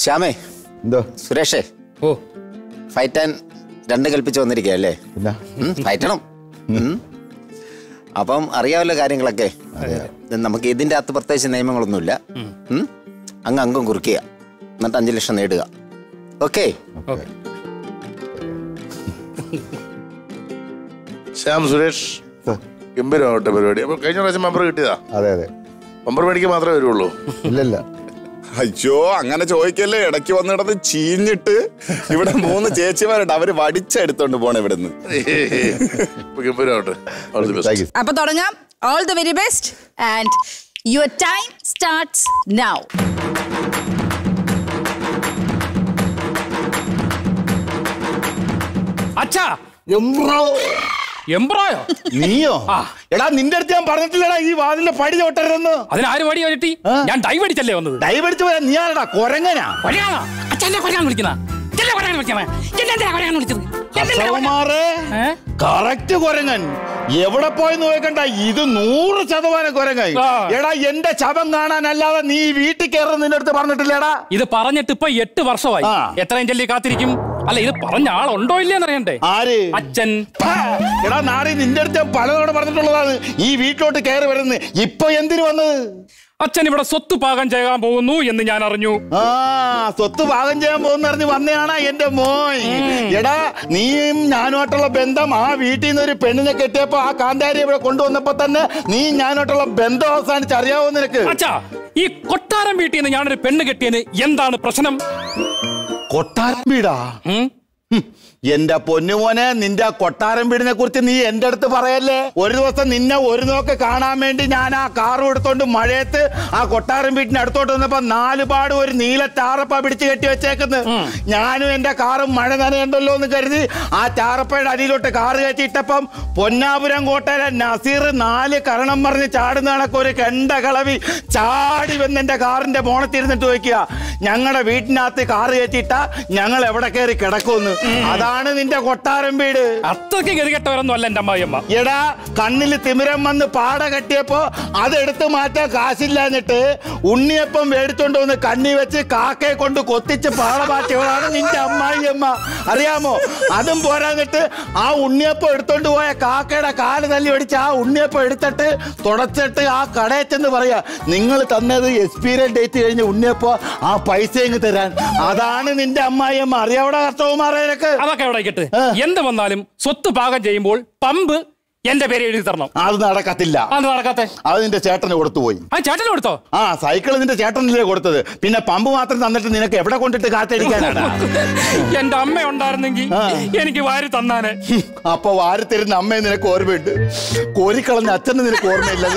Speaker 4: ശ്യാമേ,
Speaker 11: എന്തോ
Speaker 4: സുരേഷേ, ഫൈറ്റ് ആൻഡ് 2 കൽപ്പിച്ച് വന്നിരിക്കുകയല്ലേ? ഫൈറ്റണം. അപ്പം അറിയാമല്ലോ കാര്യങ്ങളൊക്കെ. നമുക്ക് ഇതിന്റെ അകത്ത് പ്രത്യേകിച്ച് നിയമങ്ങളൊന്നുമില്ല. അങ്ങ് അംഗം കുറിക്കുക, എന്നിട്ട് 5 ലക്ഷം നേടുക. ഓക്കെ?
Speaker 5: ശ്യാം, സുരേഷ്, ഗംഭീരമാവട്ടെ പരിപാടി. അപ്പൊ കഴിഞ്ഞ പ്രാവശ്യം ബമ്പർ കിട്ടിയതാ?
Speaker 11: അതെ അതെ.
Speaker 5: ബമ്പർ മേടിക്കാൻ മാത്രമേ വരുള്ളൂ?
Speaker 11: ഇല്ലല്ല.
Speaker 3: അയ്യോ, അങ്ങനെ ചോദിക്കല്ലേ. ഇടയ്ക്ക് വന്നിടന്ന് ചീഞ്ഞിട്ട് ഇവിടെ 3 ചേച്ചിമാരുണ്ട്, അവര് വടിച്ചെടുത്തോണ്ട് പോണ ഇവിടുന്ന്.
Speaker 1: അപ്പൊ തുടങ്ങാം. All the very best and your time starts now.
Speaker 12: അച്ഛാ, എംബ്രോയോ?
Speaker 11: നീയോ? എടാ, നിന്റെ അടുത്ത് ഞാൻ പറഞ്ഞിട്ടില്ലടാ ഈ വാതിലിന്റെ പടി ചോട്ടരുതെന്ന്.
Speaker 12: അതിനാര് പടി ചോട്ടി? ഞാൻ ഡൈവ് അടിച്ചല്ലേ വന്നത്.
Speaker 11: ഡൈവ് അടിച്ചു പോയാ നീ ആരടാ? കൊരങ്ങനാ?
Speaker 12: അച്ഛനെ കൊരങ്ങാൻ വിളിക്കുന്ന
Speaker 11: കറക്റ്റ് കൊരങ്ങൻ. എവിടെ പോയെന്ന് നോക്കണ്ട, ഇത് 100% കൊരങ്ങായി. എടാ, എന്റെ ശവം കാണാനല്ലാതെ നീ വീട്ടിൽ കയറുന്ന നിന്റെ അടുത്ത് പറഞ്ഞിട്ടില്ലടാ?
Speaker 12: ഇത് പറഞ്ഞിട്ട് ഇപ്പൊ 8 വർഷമായി. എത്രയും ചെല്ലി കാത്തിരിക്കും? അല്ല, ഇത് പറഞ്ഞ ആളുണ്ടോ ഇല്ലെന്ന് അറിയണ്ടേ?
Speaker 11: ആര്?
Speaker 12: അച്ഛൻ.
Speaker 11: എടാ നാറി, നിന്റെ അടുത്ത് പലതവണ പറഞ്ഞിട്ടുള്ളതാണ് ഈ വീട്ടിലോട്ട് കയറി വരുന്നത്. ഇപ്പൊ എന്തിനു വന്നത്?
Speaker 12: അച്ഛൻ ഇവിടെ സ്വത്ത് പാകം ചെയ്യാൻ പോകുന്നു എന്ന് ഞാൻ അറിഞ്ഞു.
Speaker 11: സ്വത്ത് പാകം ചെയ്യാൻ പോകുന്ന അറിഞ്ഞ് വന്നയാണാ എന്റെ മോൻ. എടാ, നീയും ഞാനുമായിട്ടുള്ള ബന്ധം, ആ വീട്ടിൽ നിന്ന് ഒരു പെണ്ണിനെ കെട്ടിയപ്പോ ആ കാന്താരി ഇവിടെ കൊണ്ടുവന്നപ്പോ തന്നെ നീ ഞാനുമായിട്ടുള്ള ബന്ധം അവസാനിച്ച് അറിയാവോ നിനക്ക്?
Speaker 12: അച്ഛാ, ഈ കൊട്ടാരം വീട്ടിൽ നിന്ന് ഞാനൊരു പെണ്ണ് കെട്ടിയതിന് എന്താണ് പ്രശ്നം?
Speaker 11: കൊട്ടാരം വീടാ? എന്റെ പൊന്നുമോനെ, നിന്റെ കൊട്ടാരം വീടിനെ കുറിച്ച് നീ എന്റെ അടുത്ത് പറയല്ലേ. ഒരു ദിവസം നിന്നെ ഒരു നോക്ക് കാണാൻ വേണ്ടി ഞാൻ ആ കാറും എടുത്തോണ്ട് മഴയത്ത് ആ കൊട്ടാരം വീട്ടിന് അടുത്തോട്ട് വന്നപ്പോ 4 പാട് ഒരു നീല ടാറപ്പ പിടിച്ച് കെട്ടി വെച്ചേക്കുന്നു. ഞാനും എന്റെ കാറും മഴ നനയണ്ടല്ലോ എന്ന് കരുതി ആ ടാറപ്പയുടെ അടിയിലോട്ട് കാറ് കയറ്റിയിട്ടപ്പം പൊന്നാപുരം കോട്ടയിലെ നസീർ 4 കരണം പറഞ്ഞ് ചാടുന്ന കണക്ക് ഒരു കെണ്ട കളവി ചാടി വന്ന് എന്റെ കാറിന്റെ മോണത്തിരുന്നിട്ട് ചോദിക്കുക, ഞങ്ങളുടെ വീട്ടിനകത്ത് കാറ് കയറ്റിയിട്ട ഞങ്ങൾ എവിടെ കയറി കിടക്കുമെന്ന്. അതാണ് നിന്റെ കൊട്ടാരം വീട്.
Speaker 12: അത്രയ്ക്ക് ഗതികെട്ടവരൊന്നും അല്ല എന്റെ അമ്മായിയമ്മ.
Speaker 11: എടാ, കണ്ണിൽ തിമിരം വന്ന് പാട കെട്ടിയപ്പോ അതെടുത്ത് മാറ്റാൻ കാശില്ലാഞ്ഞിട്ട് ഉണ്ണിയപ്പം മേടിച്ചോണ്ട് വന്ന് കണ്ണി വെച്ച് കാക്കയെ കൊണ്ട് കൊത്തിച്ച് പാട മാറ്റിയവളാണ് നിന്റെ അമ്മായിയമ്മ. അറിയാമോ? അതും പോരാഞ്ഞിട്ട് ആ ഉണ്ണിയപ്പം എടുത്തോണ്ട് പോയ കാക്കയുടെ കാല് തല്ലി ഒടിച്ച് ആ ഉണ്ണിയപ്പം എടുത്തിട്ട് തുടച്ചിട്ട് ആ കടയിൽ ചെന്ന് പറയാ, നിങ്ങൾ തന്നത് എക്സ്പീരിയൻ ഡേറ്റ് കഴിഞ്ഞ് ഉണ്ണിയപ്പോ ആ പൈസ ഇങ്ങ് തരാൻ. അതാണ് നിന്റെ അമ്മായിയമ്മ. അറിയാവിടെ കർത്തവന്മാരൊക്കെ?
Speaker 12: അതൊക്കെ എവിടെ ആയിക്കട്ടെ. എന്ത് വന്നാലും സ്വത്ത് പാകം ചെയ്യുമ്പോൾ പമ്പ് എന്റെ പേര് എഴുതി തരണം.
Speaker 11: അത് നടക്കത്തില്ല.
Speaker 12: അത് നടക്കാത്തെ?
Speaker 11: അത് നിന്റെ ചേട്ടന് കൊടുത്തുപോയി.
Speaker 12: ആ, ചേട്ടന് കൊടുത്തോ?
Speaker 11: ആ, സൈക്കിള് നിന്റെ ചേട്ടനല്ലേ കൊടുത്തത്. പിന്നെ പമ്പ് മാത്രം തന്നിട്ട് നിനക്ക് എവിടെ കൊണ്ടിട്ട് കാറ്റടിക്കാനാണ്?
Speaker 12: എന്റെ അമ്മ ഉണ്ടായിരുന്നെങ്കിൽ എനിക്ക് വാരി തന്നാനെ.
Speaker 11: അപ്പൊ വാരി തരുന്ന അമ്മയെ നിനക്ക് ഓർമ്മയുണ്ട്, കോരിക്കളഞ്ഞ അച്ഛന് നിനക്ക് ഓർമ്മയില്ല.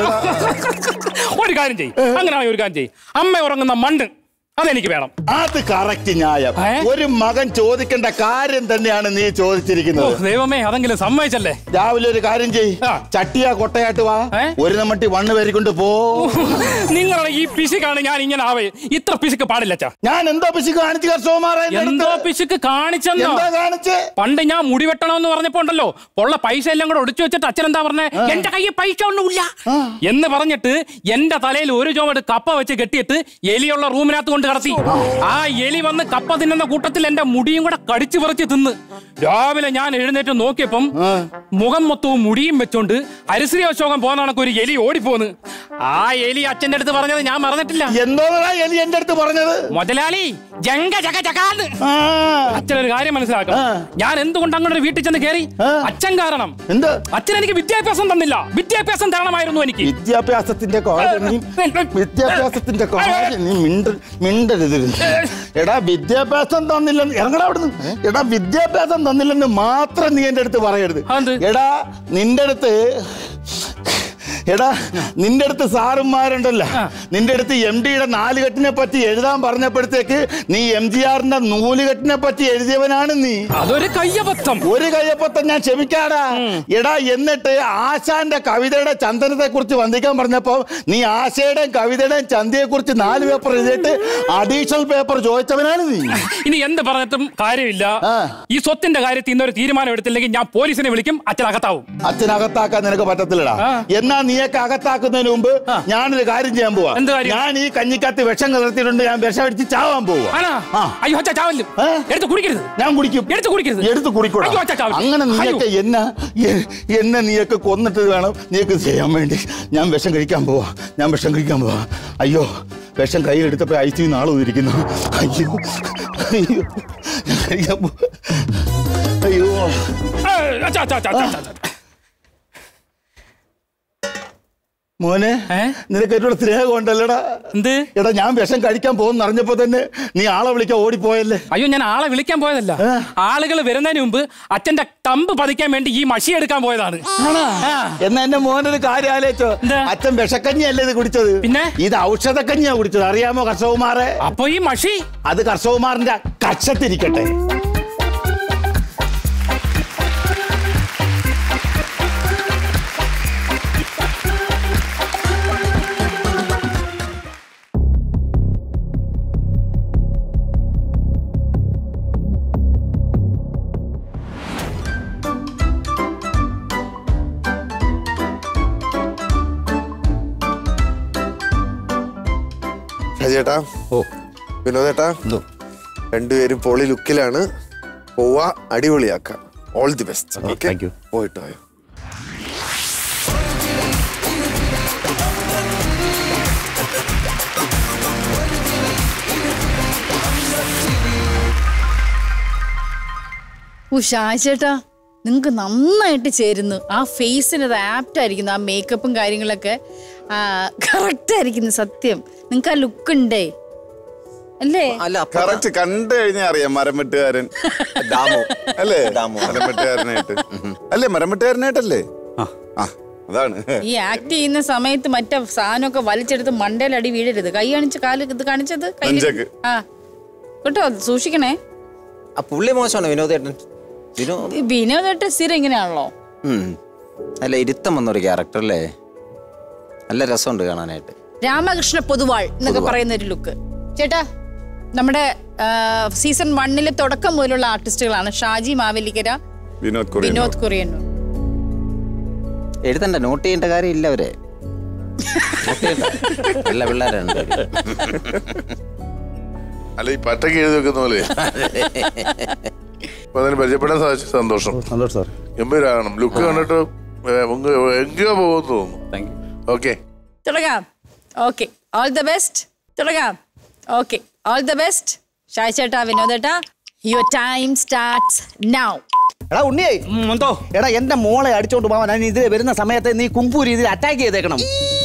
Speaker 12: ഒരു കാര്യം ചെയ്യും, അങ്ങനെയാണെങ്കിൽ ഒരു കാര്യം ചെയ്യും, അമ്മ ഉറങ്ങുന്ന മണ്ണ് അതെനിക്ക് വേണം.
Speaker 11: അത് കറക്റ്റ് ന്യായം. ഒരു മകൻ ചോദിക്കേണ്ട കാര്യം തന്നെയാണ് നീ ചോദിച്ചിരിക്കുന്നത്.
Speaker 12: ദൈവമേ, അതെങ്കിലും സമ്മതിച്ചല്ലേ.
Speaker 11: രാവിലെ ഒരു കാര്യം ചെയ്, ചട്ടിയാ കൊട്ടയായിട്ട് വാ, ഒരു നമ്മട്ടി വണ്ണ് പേരിക്കൊണ്ട് പോ.
Speaker 12: നിങ്ങളുടെ ഈ പിശുക്കാണ് ഞാൻ ഇങ്ങനെ ആവേ. ഇത്ര പിശുക്ക് പാടില്ല.
Speaker 11: ഞാൻ എന്തോ പിശുക്ക് കാണിച്ചു കർഷകമാരെ?
Speaker 12: എന്തോ പിശുക്ക് കാണിച്ചെന്നോ? പണ്ട് ഞാൻ മുടി വെട്ടണമെന്ന് പറഞ്ഞപ്പോ ഉണ്ടല്ലോ, ഉള്ള പൈസ എല്ലാം കൂടെ ഒടിച്ചു വെച്ചിട്ട് അച്ഛൻ എന്താ പറഞ്ഞേ, എന്റെ കയ്യിൽ പൈസ ഒന്നുമില്ല എന്ന് പറഞ്ഞിട്ട് എന്റെ തലയിൽ ഒരു ചുവട് കപ്പ വെച്ച് കെട്ടിയിട്ട് എലിയുള്ള റൂമിനകത്ത് കൊണ്ട് കടത്തി. ആ എലി വന്ന് കപ്പ തിന്നുന്ന കൂട്ടത്തിൽ എന്റെ മുടിയും കൂടെ കടിച്ചു പറിച്ച് തിന്ന്. രാവിലെ ഞാൻ എഴുന്നേറ്റ് നോക്കിയപ്പം മുഖം മൊത്തവും മുടിയും വെച്ചോണ്ട് ഹരിശ്രീ അശോകൻ പോകുന്ന കണക്ക് ഒരു എലി ഓടിപ്പോന്ന്. ആ എലി അച്ഛന്റെ അടുത്ത് പറഞ്ഞത് ഞാൻ മറന്നിട്ടില്ല.
Speaker 11: എന്തോന്നാ എലി എന്റെ അടുത്ത് പറഞ്ഞത്?
Speaker 12: മുതലാളി ജങ്ക ജക ജകാന്ന്. അച്ഛനൊരു കാര്യം മനസ്സിലാക്കണം, ഞാൻ എന്തുകൊണ്ട് അങ്ങോട്ട് വീട്ടിൽ ചെന്ന് കയറി? അച്ഛൻ കാരണം.
Speaker 11: എന്ത്?
Speaker 12: അച്ഛൻ എനിക്ക് വിദ്യാഭ്യാസം തന്നില്ല. വിദ്യാഭ്യാസം തരണമായിരുന്നു എനിക്ക്.
Speaker 11: വിദ്യാഭ്യാസത്തിന്റെ മിണ്ടരുത്. എടാ, വിദ്യാഭ്യാസം തന്നില്ലെന്ന് ഇറങ്ങടാ അവിടുന്ന്. എടാ, വിദ്യാഭ്യാസം തന്നില്ലെന്ന് മാത്രം നീ എന്റെ അടുത്ത് പറയരുത്. എടാ, നിന്റെ അടുത്ത് സാറുമാരുണ്ടല്ലോ, നിന്റെ അടുത്ത് MD യുടെ 4 കെട്ടിനെ പറ്റി എഴുതാൻ പറഞ്ഞപ്പോഴത്തേക്ക് നീ MGRന്റെ 100 കെട്ടിനെ പറ്റി എഴുതിയവനാണ് നീ.
Speaker 12: അതൊരു കയ്യബദ്ധം.
Speaker 11: ഒരു കയ്യബദ്ധം ഞാൻ ക്ഷമിക്കാടാ. എടാ, എന്നിട്ട് ആശാന്റെ കവിതയുടെ ചന്ദനത്തെ കുറിച്ച് വന്ദിക്കാൻ പറഞ്ഞപ്പോ നീ ആശയുടെയും കവിതയുടെയും ചന്തയെ കുറിച്ച് 4 പേപ്പർ എഴുതിയിട്ട് അഡീഷണൽ പേപ്പർ ചോദിച്ചവനാണ് നീ.
Speaker 12: ഇനി എന്ത് പറഞ്ഞിട്ടും കാര്യമില്ല. ഈ സ്വത്തിന്റെ കാര്യത്തിൽ ഇന്നൊരു തീരുമാനം എടുത്തില്ലെങ്കിൽ ഞാൻ പോലീസിനെ വിളിക്കും. അച്ഛനകത്താവും.
Speaker 11: അച്ഛനകത്താക്കാൻ നിനക്ക് പറ്റത്തില്ലടാ. എന്നാ നീ നീയൊക്കെ അകത്താക്കുന്നതിന് മുമ്പ് ഞാനൊരു കാര്യം ചെയ്യാൻ പോവാ. ഞാൻ ഈ കഞ്ഞിക്കകത്ത് വിഷം കലർത്തിയിട്ടുണ്ട്. ഞാൻ വിഷം അടിച്ച് ചാവാൻ പോവാ.
Speaker 12: അയ്യോ ചാവല്ലോ, എടുത്ത് കുടിക്കരുത്.
Speaker 11: ഞാൻ കുടിക്കും.
Speaker 12: എടുത്ത് കുടിക്കരുത്.
Speaker 11: എടുത്ത് കുടിക്കൂടാ. അങ്ങനെ നീയൊക്കെ എന്നെ നീയൊക്കെ കൊന്നിട്ട് വേണം നീയൊക്കെ ചെയ്യാൻ വേണ്ടി. ഞാൻ വിഷം കഴിക്കാൻ പോവാ. അയ്യോ വിഷം കയ്യിലെടുത്തപ്പോ ഐസിയു നാളെ ഇരിക്കുന്നു. അയ്യോ അയ്യോ ഞാൻ കഴിക്കാൻ പോവാ. അയ്യോ മോനെ, നിനക്ക് എന്നോട് സ്നേഹം ഉണ്ടല്ലോടാ.
Speaker 12: എന്ത്
Speaker 11: എടാ, ഞാൻ വിഷം കഴിക്കാൻ പോകുന്ന അറിഞ്ഞപ്പോ തന്നെ നീ ആളെ വിളിക്കാൻ ഓടിപ്പോയല്ലേ?
Speaker 12: അയ്യോ, ഞാൻ ആളെ വിളിക്കാൻ പോയതല്ല. ആളുകൾ വരുന്നതിന് മുമ്പ് അച്ഛന്റെ കമ്പ് പതിക്കാൻ വേണ്ടി ഈ മഷി എടുക്കാൻ പോയതാണ്.
Speaker 11: എന്നാ എന്റെ മോനൊരു കാര്യം ആലോചിച്ചോ. അച്ഛൻ വിഷക്കഞ്ഞിയല്ലേ ഇത് കുടിച്ചത്?
Speaker 12: പിന്നെ
Speaker 11: ഇത് ഔഷധക്കഞ്ഞിയാ കുടിച്ചത്. അറിയാമോ കർഷകുമാറെ?
Speaker 12: അപ്പൊ ഈ മഷി
Speaker 11: അത് കർഷകുമാറിന്റെ കക്ഷത്തിരിക്കട്ടെ.
Speaker 2: ചേട്ടാ, വിനോദേട്ടാ, രണ്ടുപേരും പൊളി ലുക്കിലാണ്. പോവാ, അടിപൊളിയാക്കാം. All the best. ഓക്കെ, പോയിട്ടോ.
Speaker 1: ചേട്ടാ, നിങ്ങക്ക് നന്നായിട്ട് ചേരുന്നു. ആ ഫേസിന് അത് ആപ്റ്റ് ആയിരിക്കുന്നു. ആ മേക്കപ്പും കാര്യങ്ങളൊക്കെ കറക്റ്റ് ആയിരിക്കുന്നു. സത്യം, നിങ്ങക്ക് ആ ലുക്ക് ഉണ്ടേ അല്ലേ?
Speaker 3: കറക്റ്റ് കണ്ടു കഴിഞ്ഞാൽ അറിയാം. മരംവെട്ടുകാരൻ അല്ലേ? മരംവെട്ടുകാരനായിട്ട് അല്ലേ? മരംവെട്ടുകാരനായിട്ടല്ലേ? അതാണ്.
Speaker 1: ഈ ആക്ട് ചെയ്യുന്ന സമയത്ത് മറ്റേ സാധനമൊക്കെ വലിച്ചെടുത്ത് മണ്ടയിലടി വീഴരുത്. കൈ കാണിച്ച് കാല് ഇത് കാണിച്ചത് കേട്ടോ, സൂക്ഷിക്കണേ.
Speaker 4: പുള്ളി മോശമാണ് വിനോദേട്ടൻ.
Speaker 1: വിനോദേട്ടൻ സ്ഥിരം ഇങ്ങനെയാണല്ലോ.
Speaker 4: അല്ല, ഇരുത്തം വന്നൊരു ക്യാരക്ടർ അല്ലേ? നല്ല രസമുണ്ട് കാണാനായിട്ട്.
Speaker 1: രാമകൃഷ്ണ പൊതുവാൾ എന്നൊക്കെ പറയുന്ന ഒരു ലുക്ക്. ചേട്ടാ, നമ്മുടെ സീസൺ 1 തുടക്കം മുതലുള്ള ആർട്ടിസ്റ്റുകളാണ് ഷാജി മാവേലിക്കര, വിനോദ് കുറിയന്നൂർ.
Speaker 4: എഴുതണ്ട, നോട്ട് ചെയ്യേണ്ട കാര്യമില്ല. അവരെ നല്ല പിള്ളേരാണ്.
Speaker 5: അല്ല, ഈ പട്ടക്ക് എഴുതി വെക്കുന്ന പോലെ. പരിചയപ്പെടാൻ സാധിച്ച സന്തോഷം.
Speaker 11: സാർ,
Speaker 5: ഗംഭീരാകണം. ലുക്ക് കണ്ടിട്ട് എങ്കോ പോകുന്നു തോന്നുന്നു. ഓക്കെ,
Speaker 1: തുടങ്ങാം. Okay, all the best. തുടങ്ങാം. Okay, all the best. ഷായ് ചേട്ടാ, വിനോദേട്ടാ, യുവർ ടൈം സ്റ്റാർട്ട്സ് നൗ.
Speaker 9: എടാ ഉണ്ണിയേ, എടാ എന്റെ മോളെ അടിച്ചോണ്ട് പോവാൻ ഞാൻ ഇതിൽ വരുന്ന സമയത്ത് നീ കുമ്പൂ രീതിയിൽ അറ്റാക്ക് ചെയ്തേക്കണം.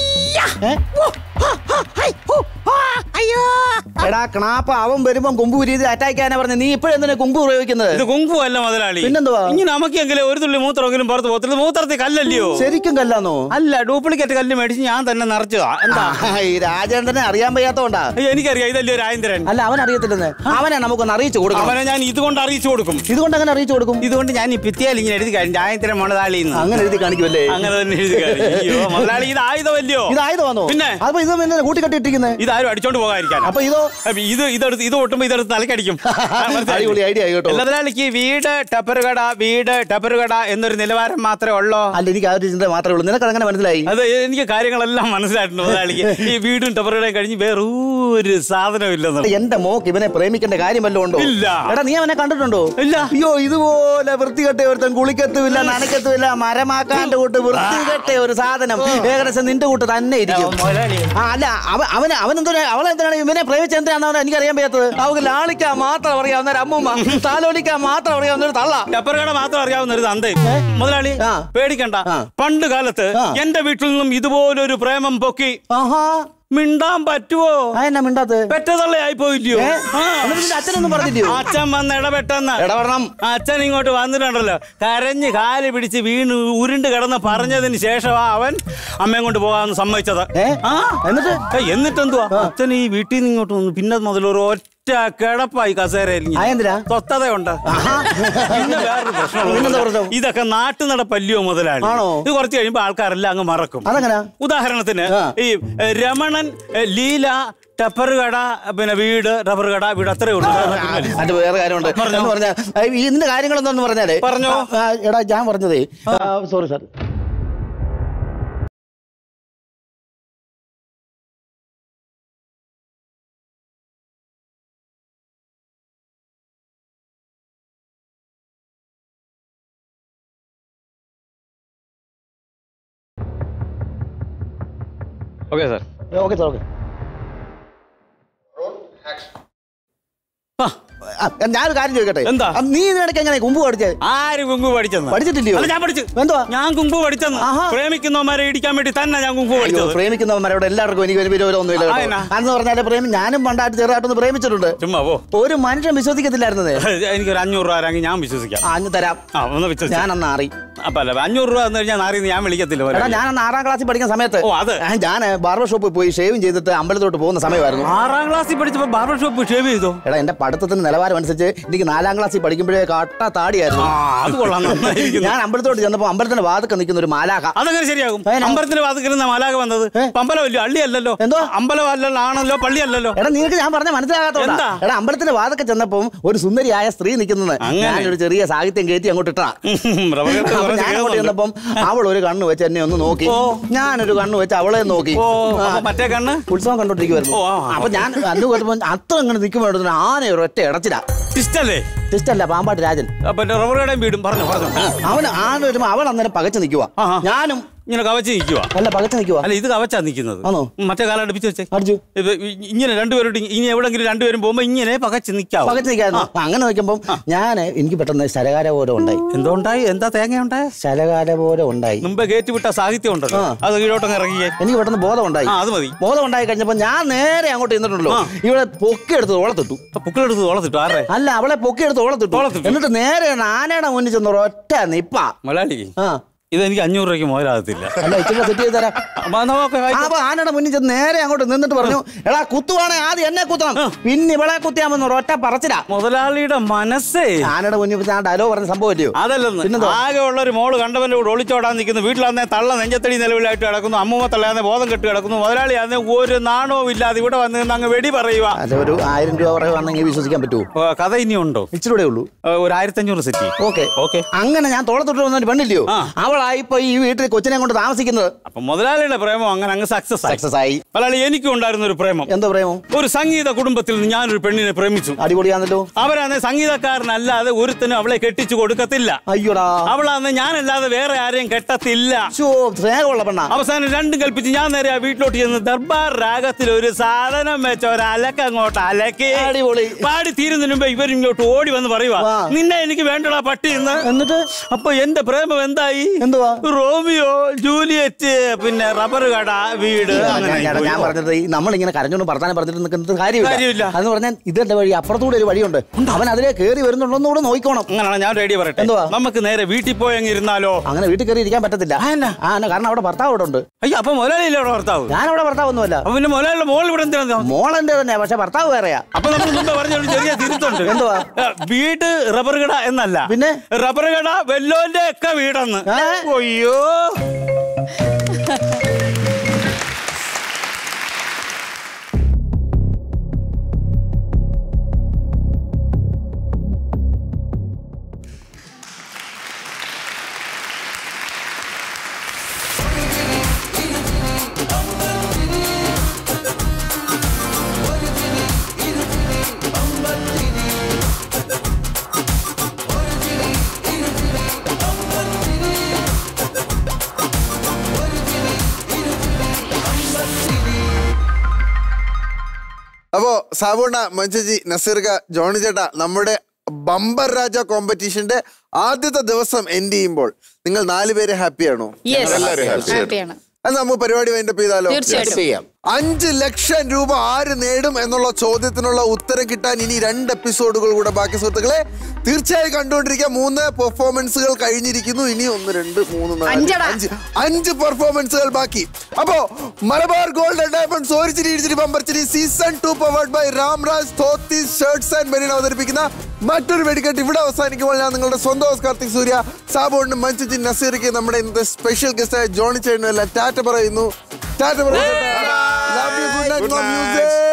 Speaker 9: എടാ ക്ണാപ്പ, അവൻ വരുമ്പോ കുമ്പു രീതിയിൽ അറ്റാക്ക് ചെയ്യാനാ പറഞ്ഞത്. നീ ഇപ്പോഴെന്തിനാ കുമ്പു പ്രയോഗിക്കുന്നത്?
Speaker 7: ഇത് കുമ്പു അല്ല മുതലാളി.
Speaker 9: പിന്നെന്തുവാ?
Speaker 7: ഇനി നമുക്കെങ്കിലും ഒരു തുള്ളി മൂത്രമെങ്കിലും പുറത്ത് പോകത്തില്ല. മൂത്രത്തിൽ കല്ലല്ലയോ?
Speaker 9: ശരിക്കും കല്ലാന്നോ?
Speaker 7: അല്ല, ഡ്യൂപ്ലിക്കേറ്റ് കല്ല് മേടിച്ച് ഞാൻ തന്നെ നിറച്ചതാ. എന്താ
Speaker 9: ഈ രാജേന്ദ്രനെ അറിയാൻ വയ്യാത്തോണ്ടാ?
Speaker 7: എനിക്കറിയാം, ഇതല്ലേ രാജേന്ദ്രൻ.
Speaker 9: അല്ല, അവൻ അറിയത്തില്ലെന്ന്. അവനെ നമുക്കൊന്ന് അറിയിച്ചു കൊടുക്കും.
Speaker 7: അവനെ ഞാൻ ഇതുകൊണ്ട് അറിയിച്ചു കൊടുക്കും.
Speaker 9: ഇതുകൊണ്ട് അങ്ങനെ അറിയിച്ചു കൊടുക്കും?
Speaker 7: ഇതുകൊണ്ട് ഞാൻ ഈ ഭിത്തിയാൽ ഇങ്ങനെ എഴുതി കാര്യം രാജേന്ദ്രൻ മുതലാളി.
Speaker 9: അങ്ങനെ എഴുതി കാണിക്കുമല്ലേ?
Speaker 7: അങ്ങനെ തന്നെ എഴുതി കാര്യം. മുതലാളി, ഇത് ആയുധമല്ലയോ?
Speaker 9: ഇത് ആയുധമാണോ? പിന്നെ അപ്പൊ ഇത് പിന്നെ കൂട്ടിക്കെട്ടിട്ടിരിക്കുന്നത്?
Speaker 7: ഇതാരും അടിച്ചോണ്ട് പോകാതിരിക്കാൻ.
Speaker 9: അപ്പൊ ഇതോ?
Speaker 7: ഇത് ഒട്ടുമ്പോ ഇതെടുത്ത് തലക്കടിക്കും.
Speaker 9: അടിപൊളി ഐഡിയ കേട്ടോ.
Speaker 7: മുതലാളിക്ക് വീട് ടപ്പറുകട എന്നൊരു നിലവാരം മാത്രമേ ഉള്ളൂ.
Speaker 9: അല്ല, എനിക്ക് ആ ഒരു ചിന്ത മാത്രമേ ഉള്ളൂ. നിനക്ക് അങ്ങനെ മനസ്സിലായി?
Speaker 7: അത് എനിക്ക് കാര്യങ്ങളെല്ലാം മനസ്സിലായിട്ടുണ്ട് മുതലാളിക്ക്. ഈ വീടും ടപ്പറുകടയും കഴിഞ്ഞ് വേറെ ഒരു സാധനം ഇല്ലെന്ന്.
Speaker 9: എന്റെ മോക്ക് ഇവനെ പ്രേമിക്കേണ്ട കാര്യം വല്ലതും ഉണ്ടോ?
Speaker 7: ഇല്ല.
Speaker 9: എടാ, നീ അവനെ കണ്ടിട്ടുണ്ടോ?
Speaker 7: ഇല്ല.
Speaker 9: അയ്യോ, ഇതുപോലെ വൃത്തികെട്ട ഒരുത്തൻ കുളിക്കത്തുമില്ല, നനക്കത്തുമില്ല, മരമാക്കാന്റെ കൂട്ട് വൃത്തികെട്ട ഒരു സാധനം ഏകദേശം നിന്റെ കൂട്ട് തന്നെ ഇരിക്കും. അല്ല, അവളെന്തിനാണ് ഇവനെ പ്രേമിച്ച എന്തിനാണെന്ന് എനിക്കറിയാൻ പറ്റാത്തത്. അവൾക്ക് ലാളിക്കാൻ മാത്രം അറിയാവുന്ന ഒരു അമ്മൂമ്മ, താലോലിക്കാൻ മാത്രം അറിയാവുന്ന ഒരു തള്ള,
Speaker 7: ടപ്പറുകട മാത്രം അറിയാവുന്ന ഒരു തന്ത. മുതലാളി പേടിക്കണ്ട. പണ്ട് കാലത്ത് എന്റെ വീട്ടിൽ നിന്നും ഇതുപോലൊരു പ്രേമം പൊക്കി മിണ്ടാൻ പറ്റുവോ?
Speaker 9: എന്നാ മിണ്ടാത്ത
Speaker 7: പെറ്റതള്ളയായി പോയില്ലയോ?
Speaker 9: അച്ഛനൊന്നും പറഞ്ഞില്ലയോ?
Speaker 7: അച്ഛൻ വന്ന് ഇടപെടണം. അച്ഛൻ ഇങ്ങോട്ട് വന്നിട്ടുണ്ടല്ലോ, കരഞ്ഞ് കാല് പിടിച്ച് വീണ് ഉരുണ്ട് കിടന്ന് പറഞ്ഞതിന് ശേഷമാ അവൻ അമ്മയും കൊണ്ട് പോകാന്ന് സമ്മതിച്ചത്. എന്നിട്ടെന്തുവാ, അച്ഛൻ ഈ വീട്ടിൽ നിന്ന് ഇങ്ങോട്ട് വന്നു. പിന്നെ മുതലൊരു ഒറ്റ കിടപ്പായി കസേരയിൽ. സ്വസ്ഥതയുണ്ട്. പിന്നെ വേറൊരു പ്രശ്നം, ഇതൊക്കെ നാട്ടു നടപ്പല്ലയോ മുതലാളി? ഇത് കുറച്ച് കഴിയുമ്പോ ആൾക്കാരെല്ലാം അങ്ങ് മറക്കും. ഉദാഹരണത്തിന് ഈ രമണൻ, ലീല, ടപ്പറുകട, പിന്നെ വീട്, റബ്ബറുകട, വീട്, അത്രേ ഉള്ളൂ.
Speaker 9: അതിന്റെ വേറെ കാര്യമുണ്ട്. ഇതിന്റെ കാര്യങ്ങളൊന്നും പറഞ്ഞാലേ പറഞ്ഞോ. എടാ, ഞാൻ പറഞ്ഞതേ, sorry sir.
Speaker 13: Okay sir.
Speaker 9: Okay sir, okay. ഞാനൊരു കാര്യം ചോദിക്കട്ടെ, എന്താ നീ ഇതിനിടയ്ക്ക് എങ്ങനെ കുമ്പ് പഠിച്ചത്?
Speaker 13: ആര് കുമ്പ് പഠിച്ചെന്ന്?
Speaker 9: പഠിച്ചിട്ടില്ലയോ?
Speaker 13: ഞാൻ പഠിച്ചു.
Speaker 9: എന്തുവാ?
Speaker 13: ഞാൻ കുമ്പ് പഠിച്ചെന്ന്. പ്രേമിക്കുന്നവന്മാരെ ഇടിക്കാൻ വേണ്ടി തന്നെ ഞാൻ കുമ്പ് പഠിച്ചത്.
Speaker 9: പ്രേമിക്കുന്നവന്മാരോട് എല്ലാവർക്കും എനിക്ക് വിരോധമൊന്നുമില്ല. അന്ന് പറഞ്ഞാല് ഞാനും പണ്ടായിട്ട് ചെറുതായിട്ടൊന്ന് പ്രേമിച്ചിട്ടുണ്ട്.
Speaker 13: ചുമ്മാ
Speaker 9: ഒരു മനുഷ്യൻ വിശ്വസിക്കത്തില്ലായിരുന്നേ.
Speaker 13: എനിക്കൊരു 500 രൂപ ആരെങ്കിൽ ഞാൻ വിശ്വസിക്കാം.
Speaker 9: അന്ന് തരാം.
Speaker 13: ഒന്ന് വിശ്വസിക്കാം.
Speaker 9: ഞാനന്ന് ആറി.
Speaker 13: അപ്പൊ അല്ല 500 രൂപ എന്ന് കഴിഞ്ഞാൽ നാറിന്ന് ഞാൻ വിളിക്കത്തില്ല.
Speaker 9: ഞാനന്ന് 6ാം ക്ലാസ്സിൽ പഠിക്കുന്ന സമയത്ത് ഞാൻ ബാർബർ ഷോപ്പിൽ പോയി ഷേവിങ് ചെയ്തിട്ട് അമ്പലത്തോട്ട് പോകുന്ന സമയമായിരുന്നു.
Speaker 13: 6ാം ക്ലാസ്സിൽ പഠിച്ചപ്പോ ബാർബർ ഷോപ്പ് ഷേവ് ചെയ്തോ?
Speaker 9: എടാ എന്റെ പഠിത്തത്തിന് നിലവാരം അനുസരിച്ച് എനിക്ക് 4ാം ക്ലാസ്സിൽ പഠിക്കുമ്പോഴേ കട്ട താടിയായിരുന്നു.
Speaker 13: അത് കൊള്ളാം.
Speaker 9: ഞാൻ അമ്പലത്തോട്ട് ചെന്നപ്പോ അമ്പലത്തിന്റെ വാതിൽക്ക് നിൽക്കുന്ന ഒരു മാലാഖ.
Speaker 13: അതെങ്ങനെ ശരിയാകും? അമ്പലത്തിന്റെ വാതിൽക്ക് മാലാഖ വന്നത് അമ്പലമല്ലോ, അള്ളിയല്ലോ.
Speaker 9: എന്തോ
Speaker 13: അമ്പലം അല്ലല്ലോ, ആണല്ലോ, പള്ളിയല്ലല്ലോ.
Speaker 9: എടാ നിനക്ക് ഞാൻ പറഞ്ഞ മനസ്സിലാകാത്തോണ്ടാ. എടാ അമ്പലത്തിന്റെ വാതിൽക്ക് ചെന്നപ്പം ഒരു സുന്ദരിയായ സ്ത്രീ നിൽക്കുന്നത് ഞാനൊരു ചെറിയ സാഹിത്യം കയറ്റി അങ്ങോട്ട് ഇട്ടാ. ഞാൻ അങ്ങോട്ട് ചെന്നപ്പം അവൾ ഒരു കണ്ണ് വെച്ച് എന്നെ ഒന്ന് നോക്കി, ഞാനൊരു കണ്ണ് വെച്ച് അവളെ നോക്കി.
Speaker 13: മറ്റേ കണ്ണ്
Speaker 9: ഉത്സവം കണ്ടോണ്ടിരിക്കുവായിരുന്നു. അപ്പൊ ഞാൻ അന്ന് കേട്ടപ്പോ അത്ര അങ്ങനെ നിൽക്കുമ്പോ ആന ഒരു ഒറ്റ ഇടച്ചില്ല. ടിസ്റ്റല്ല, പാമ്പാട്ട് രാജൻ.
Speaker 13: വീടും പറഞ്ഞു
Speaker 9: അവൻ ആന വരുമ്പോ അവൾ അന്നേരം പകച്ചു നിൽക്കുവാ. ഞാനും
Speaker 13: ഇങ്ങനെ കവച്ച് നിൽക്കുക.
Speaker 9: അല്ല പകച്ചു നിൽക്കുക.
Speaker 13: അല്ല ഇത് കവച്ചാ നിൽക്കുന്നത്. മറ്റേ കാലം അടുപ്പിച്ച് വെച്ചേ
Speaker 9: അടിച്ചു.
Speaker 13: ഇങ്ങനെ രണ്ടുപേരോട് ഇനി എവിടെങ്കിലും രണ്ടുപേരും പോകുമ്പോ ഇങ്ങനെ പകച്ച് നിൽക്കാം.
Speaker 9: പകച്ചു നിൽക്കായിരുന്നു. അങ്ങനെ നോക്കുമ്പോ എനിക്ക് പെട്ടെന്ന് ശരകാല പോലെ ഉണ്ടായി.
Speaker 13: എന്തോ ഉണ്ടായി? എന്താ തേങ്ങ ഉണ്ടായി?
Speaker 9: ശരകാല പോലെ ഉണ്ടായി.
Speaker 13: മുമ്പേ കയറ്റി വിട്ട സാഹിത്യം ഉണ്ടല്ലോ, അത് കീഴോട്ടങ്ങ് ഇറങ്ങിയേ.
Speaker 9: എനിക്ക് പെട്ടെന്ന് ബോധം ഉണ്ടായി.
Speaker 13: അത് മതി.
Speaker 9: ബോധം ഉണ്ടായി കഴിഞ്ഞപ്പോ ഞാൻ നേരെ അങ്ങോട്ട് ചെന്നിട്ടുണ്ടല്ലോ, ഇവിടെ പൊക്കിയെടുത്ത് ഓളത്തിട്ടു.
Speaker 13: പൊക്കിലെടുത്ത് ഓളത്തിട്ടു? ആരെ?
Speaker 9: അല്ല അവളെ പൊക്കിയെടുത്ത് ഓളത്തിട്ടു. എന്നിട്ട് നേരെ ആനയുടെ മുന്നിൽ ചെന്ന് ഒറ്റ നിപ്പ.
Speaker 13: മലയാളി ഇതെനിക്ക് 500 രൂപയ്ക്ക് മുതലാകത്തില്ല.
Speaker 9: അല്ല ഇച്ചിരി സെറ്റ് ചെയ്ത് തരാം. അപ്പൊ ആനയുടെ മുന്നിൽ ചെന്ന് നേരെ അങ്ങോട്ട് നിന്നിട്ട് പറഞ്ഞു, എടാ കുത്തുവാണെ ആദ്യം എന്നെ കുത്തണം, പിന്നെ ഇവളെ കുത്തിയാമെന്ന് ഒറ്റ പറച്ചില്ല.
Speaker 13: മുതലാളിയുടെ മനസ്സേ.
Speaker 9: ആനയുടെ മുന്നിൽ ഞാൻ ഡയലോഗ് പറഞ്ഞ സംഭവം പറ്റിയോ?
Speaker 13: അതല്ലെന്ന് ആകെ ഉള്ള ഒരു മോള് കണ്ടവന്റെ കൂടെ ഒളിച്ചോടാൻ നിൽക്കുന്നു. വീട്ടിലാന്നെ തള്ള നെഞ്ചത്തടി നിലവിലായിട്ട് കിടക്കുന്നു, അമ്മൂമ്മ തള്ളയാന്നെ ബോധം കെട്ട് കിടക്കുന്നു. മുതലാളി അന്ന് ഒരു നാണവും ഇല്ലാതെ ഇവിടെ വന്ന് നിന്ന് അങ്ങ് വെടി പറയുക.
Speaker 9: അല്ല ഒരു 1000 രൂപ പറയുവാണെങ്കിൽ വിശ്വസിക്കാൻ പറ്റുമോ?
Speaker 13: കഥ ഇനിയുണ്ടോ?
Speaker 9: ഇച്ചിരൂടെ ഉള്ളൂ.
Speaker 13: ഒരു 1500 സെറ്റ്.
Speaker 9: ഓക്കെ. അങ്ങനെ ഞാൻ തോളത്തൊട്ട് വന്നൊരു പെണ്ണില്ലയോ, അവളായിപ്പോ ഈ വീട്ടിൽ കൊച്ചിനെ കൊണ്ട് താമസിക്കുന്നത്.
Speaker 13: അപ്പൊ മുതലാളിയുടെ പ്രേമം അങ്ങനെ അങ്ങ് സക്സസ് ആയി. മലയാളി എനിക്കും ഉണ്ടായിരുന്ന ഒരു പ്രേമം.
Speaker 9: എന്തോ പ്രേമം?
Speaker 13: ഒരു സംഗീത കുടുംബത്തിൽ നിന്ന് ഞാനൊരു പെണ്ണിനെ പ്രേമിച്ചു.
Speaker 9: അടിപൊളിയാണല്ലോ.
Speaker 13: അവരാന്ന് സംഗീതക്കാരനല്ലാതെ ഒരുത്തനും അവളെ കെട്ടിച്ചു കൊടുക്കത്തില്ല.
Speaker 9: അയ്യോടാ.
Speaker 13: അവളാന്ന് ഞാനല്ലാതെ വേറെ ആരെയും കെട്ടത്തില്ല.
Speaker 9: സ്നേഹമുള്ള പെണ്ണ.
Speaker 13: അവസാനം രണ്ടും കൽപ്പിച്ച് ഞാൻ നേരെ ആ വീട്ടിലോട്ട് ചെന്ന് ദർബാർ രാഗത്തിൽ ഒരു സാധനം വെച്ച ഒരു അലക്ക് അങ്ങോട്ട് അലക്കി പാടി തീരുന്നതിന് മുമ്പ് ഇവരിങ്ങോട്ട് ഓടി വന്ന് പറയുക, നിന്നെ എനിക്ക് വേണ്ടടാ പട്ടി എന്ന്.
Speaker 9: എന്നിട്ട്
Speaker 13: അപ്പൊ എന്റെ പ്രേമം എന്തായി?
Speaker 9: എന്തുവാ?
Speaker 13: റോമിയോ ജൂലിയറ്റ്, പിന്നെ റബ്ബർ കട, വീട്.
Speaker 9: ഞാൻ പറഞ്ഞത് നമ്മളിങ്ങനെ കരഞ്ഞോണ്ട് വർത്താനം പറഞ്ഞിട്ട് നിൽക്കുന്നത് കാര്യമില്ല. അതെന്ന് പറഞ്ഞാൽ ഇതിന്റെ വഴി അപ്പുറത്തൂടെ ഒരു വഴിയുണ്ട്, അവൻ അതിലെ കയറി വരുന്നുണ്ടോന്ന് കൂടെ നോക്കണം.
Speaker 13: അങ്ങനെയാണ് ഞാൻ റെഡി പറയട്ടെ. എന്തുവാ? നമുക്ക് നേരെ വീട്ടിൽ പോയെങ്കിരുന്നാലോ?
Speaker 9: അങ്ങനെ വീട്ടിൽ കയറി ഇരിക്കാൻ പറ്റത്തില്ല. കാരണം അവിടെ ഭർത്താവ് അവിടെ ഉണ്ട്.
Speaker 13: അയ്യോ അപ്പൊ മുതലാളിയില്ല അവിടെ ഭർത്താവ്?
Speaker 9: ഞാൻ അവിടെ ഭർത്താവ് ഒന്നുമല്ല.
Speaker 13: അപ്പൊ പിന്നെ മുതലാളിയുടെ മോൾ ഇവിടെ എന്തിനാ?
Speaker 9: മോളെന്റെ തന്നെ, പക്ഷെ ഭർത്താവ് വേറെയാ.
Speaker 13: അപ്പൊ നമ്മൾ മുമ്പ് പറഞ്ഞ ചെറിയ തിരുത്തുണ്ട്.
Speaker 9: എന്തുവാ?
Speaker 13: വീട് റബ്ബർ കട എന്നല്ല,
Speaker 9: പിന്നെ
Speaker 13: റബ്ബർ കട വെല്ലോന്റെ ഒക്കെ വീടെന്ന്. അയ്യോ
Speaker 2: അപ്പോ സാബുണ്ണ, മഞ്ചേജി, നസീർക, ജോണി ചേട്ടാ, നമ്മുടെ ബമ്പർ രാജ കോമ്പറ്റീഷന്റെ ആദ്യത്തെ ദിവസം എൻഡ് ചെയ്യുമ്പോൾ നിങ്ങൾ 4 പേര് ഹാപ്പിയാണോ? അത് നമുക്ക് പരിപാടി വൈൻഡപ്പ് ചെയ്താലോ? 5 ലക്ഷം രൂപ ആര് നേടും എന്നുള്ള ചോദ്യത്തിനുള്ള ഉത്തരം കിട്ടാൻ ഇനി 2 എപ്പിസോഡുകൾ കൂടെ ബാക്കി. സുഹൃത്തുക്കളെ തീർച്ചയായും കണ്ടുകൊണ്ടിരിക്കുക. 3 പെർഫോമൻസുകൾ കഴിഞ്ഞിരിക്കുന്നു. ഇനി 1 2 3 4 5 പെർഫോമൻസുകൾ ബാക്കി. അപ്പോ മലബാർ ഗോൾഡ് ആൻഡ് ഡയമണ്ട്സ് ഓരിച്ചിരി ഇടിച്ചിരി ബമ്പർച്ചിരി season 2 powered by Ramraj dhotis shirts and മെരീൻ അവതരിപ്പിക്കുന്ന മറ്റൊരു വെടിക്കെട്ട് ഇവിടെ അവസാനിക്കുമ്പോൾ ഞാൻ നിങ്ങളുടെ സ്വന്തം ഹോസ്റ്റ് കാർത്തിക് സൂര്യ, സാബുണ്ണും മഞ്ചേജി, നസീർക്ക്, നമ്മുടെ ഇന്നത്തെ സ്പെഷ്യൽ ഗസ്റ്റായ ജോണി ചേട്ടനും എല്ലാം ടാറ്റ പറയുന്നു. ടാറ്റ പറയുന്നു. Love you, good night, more music.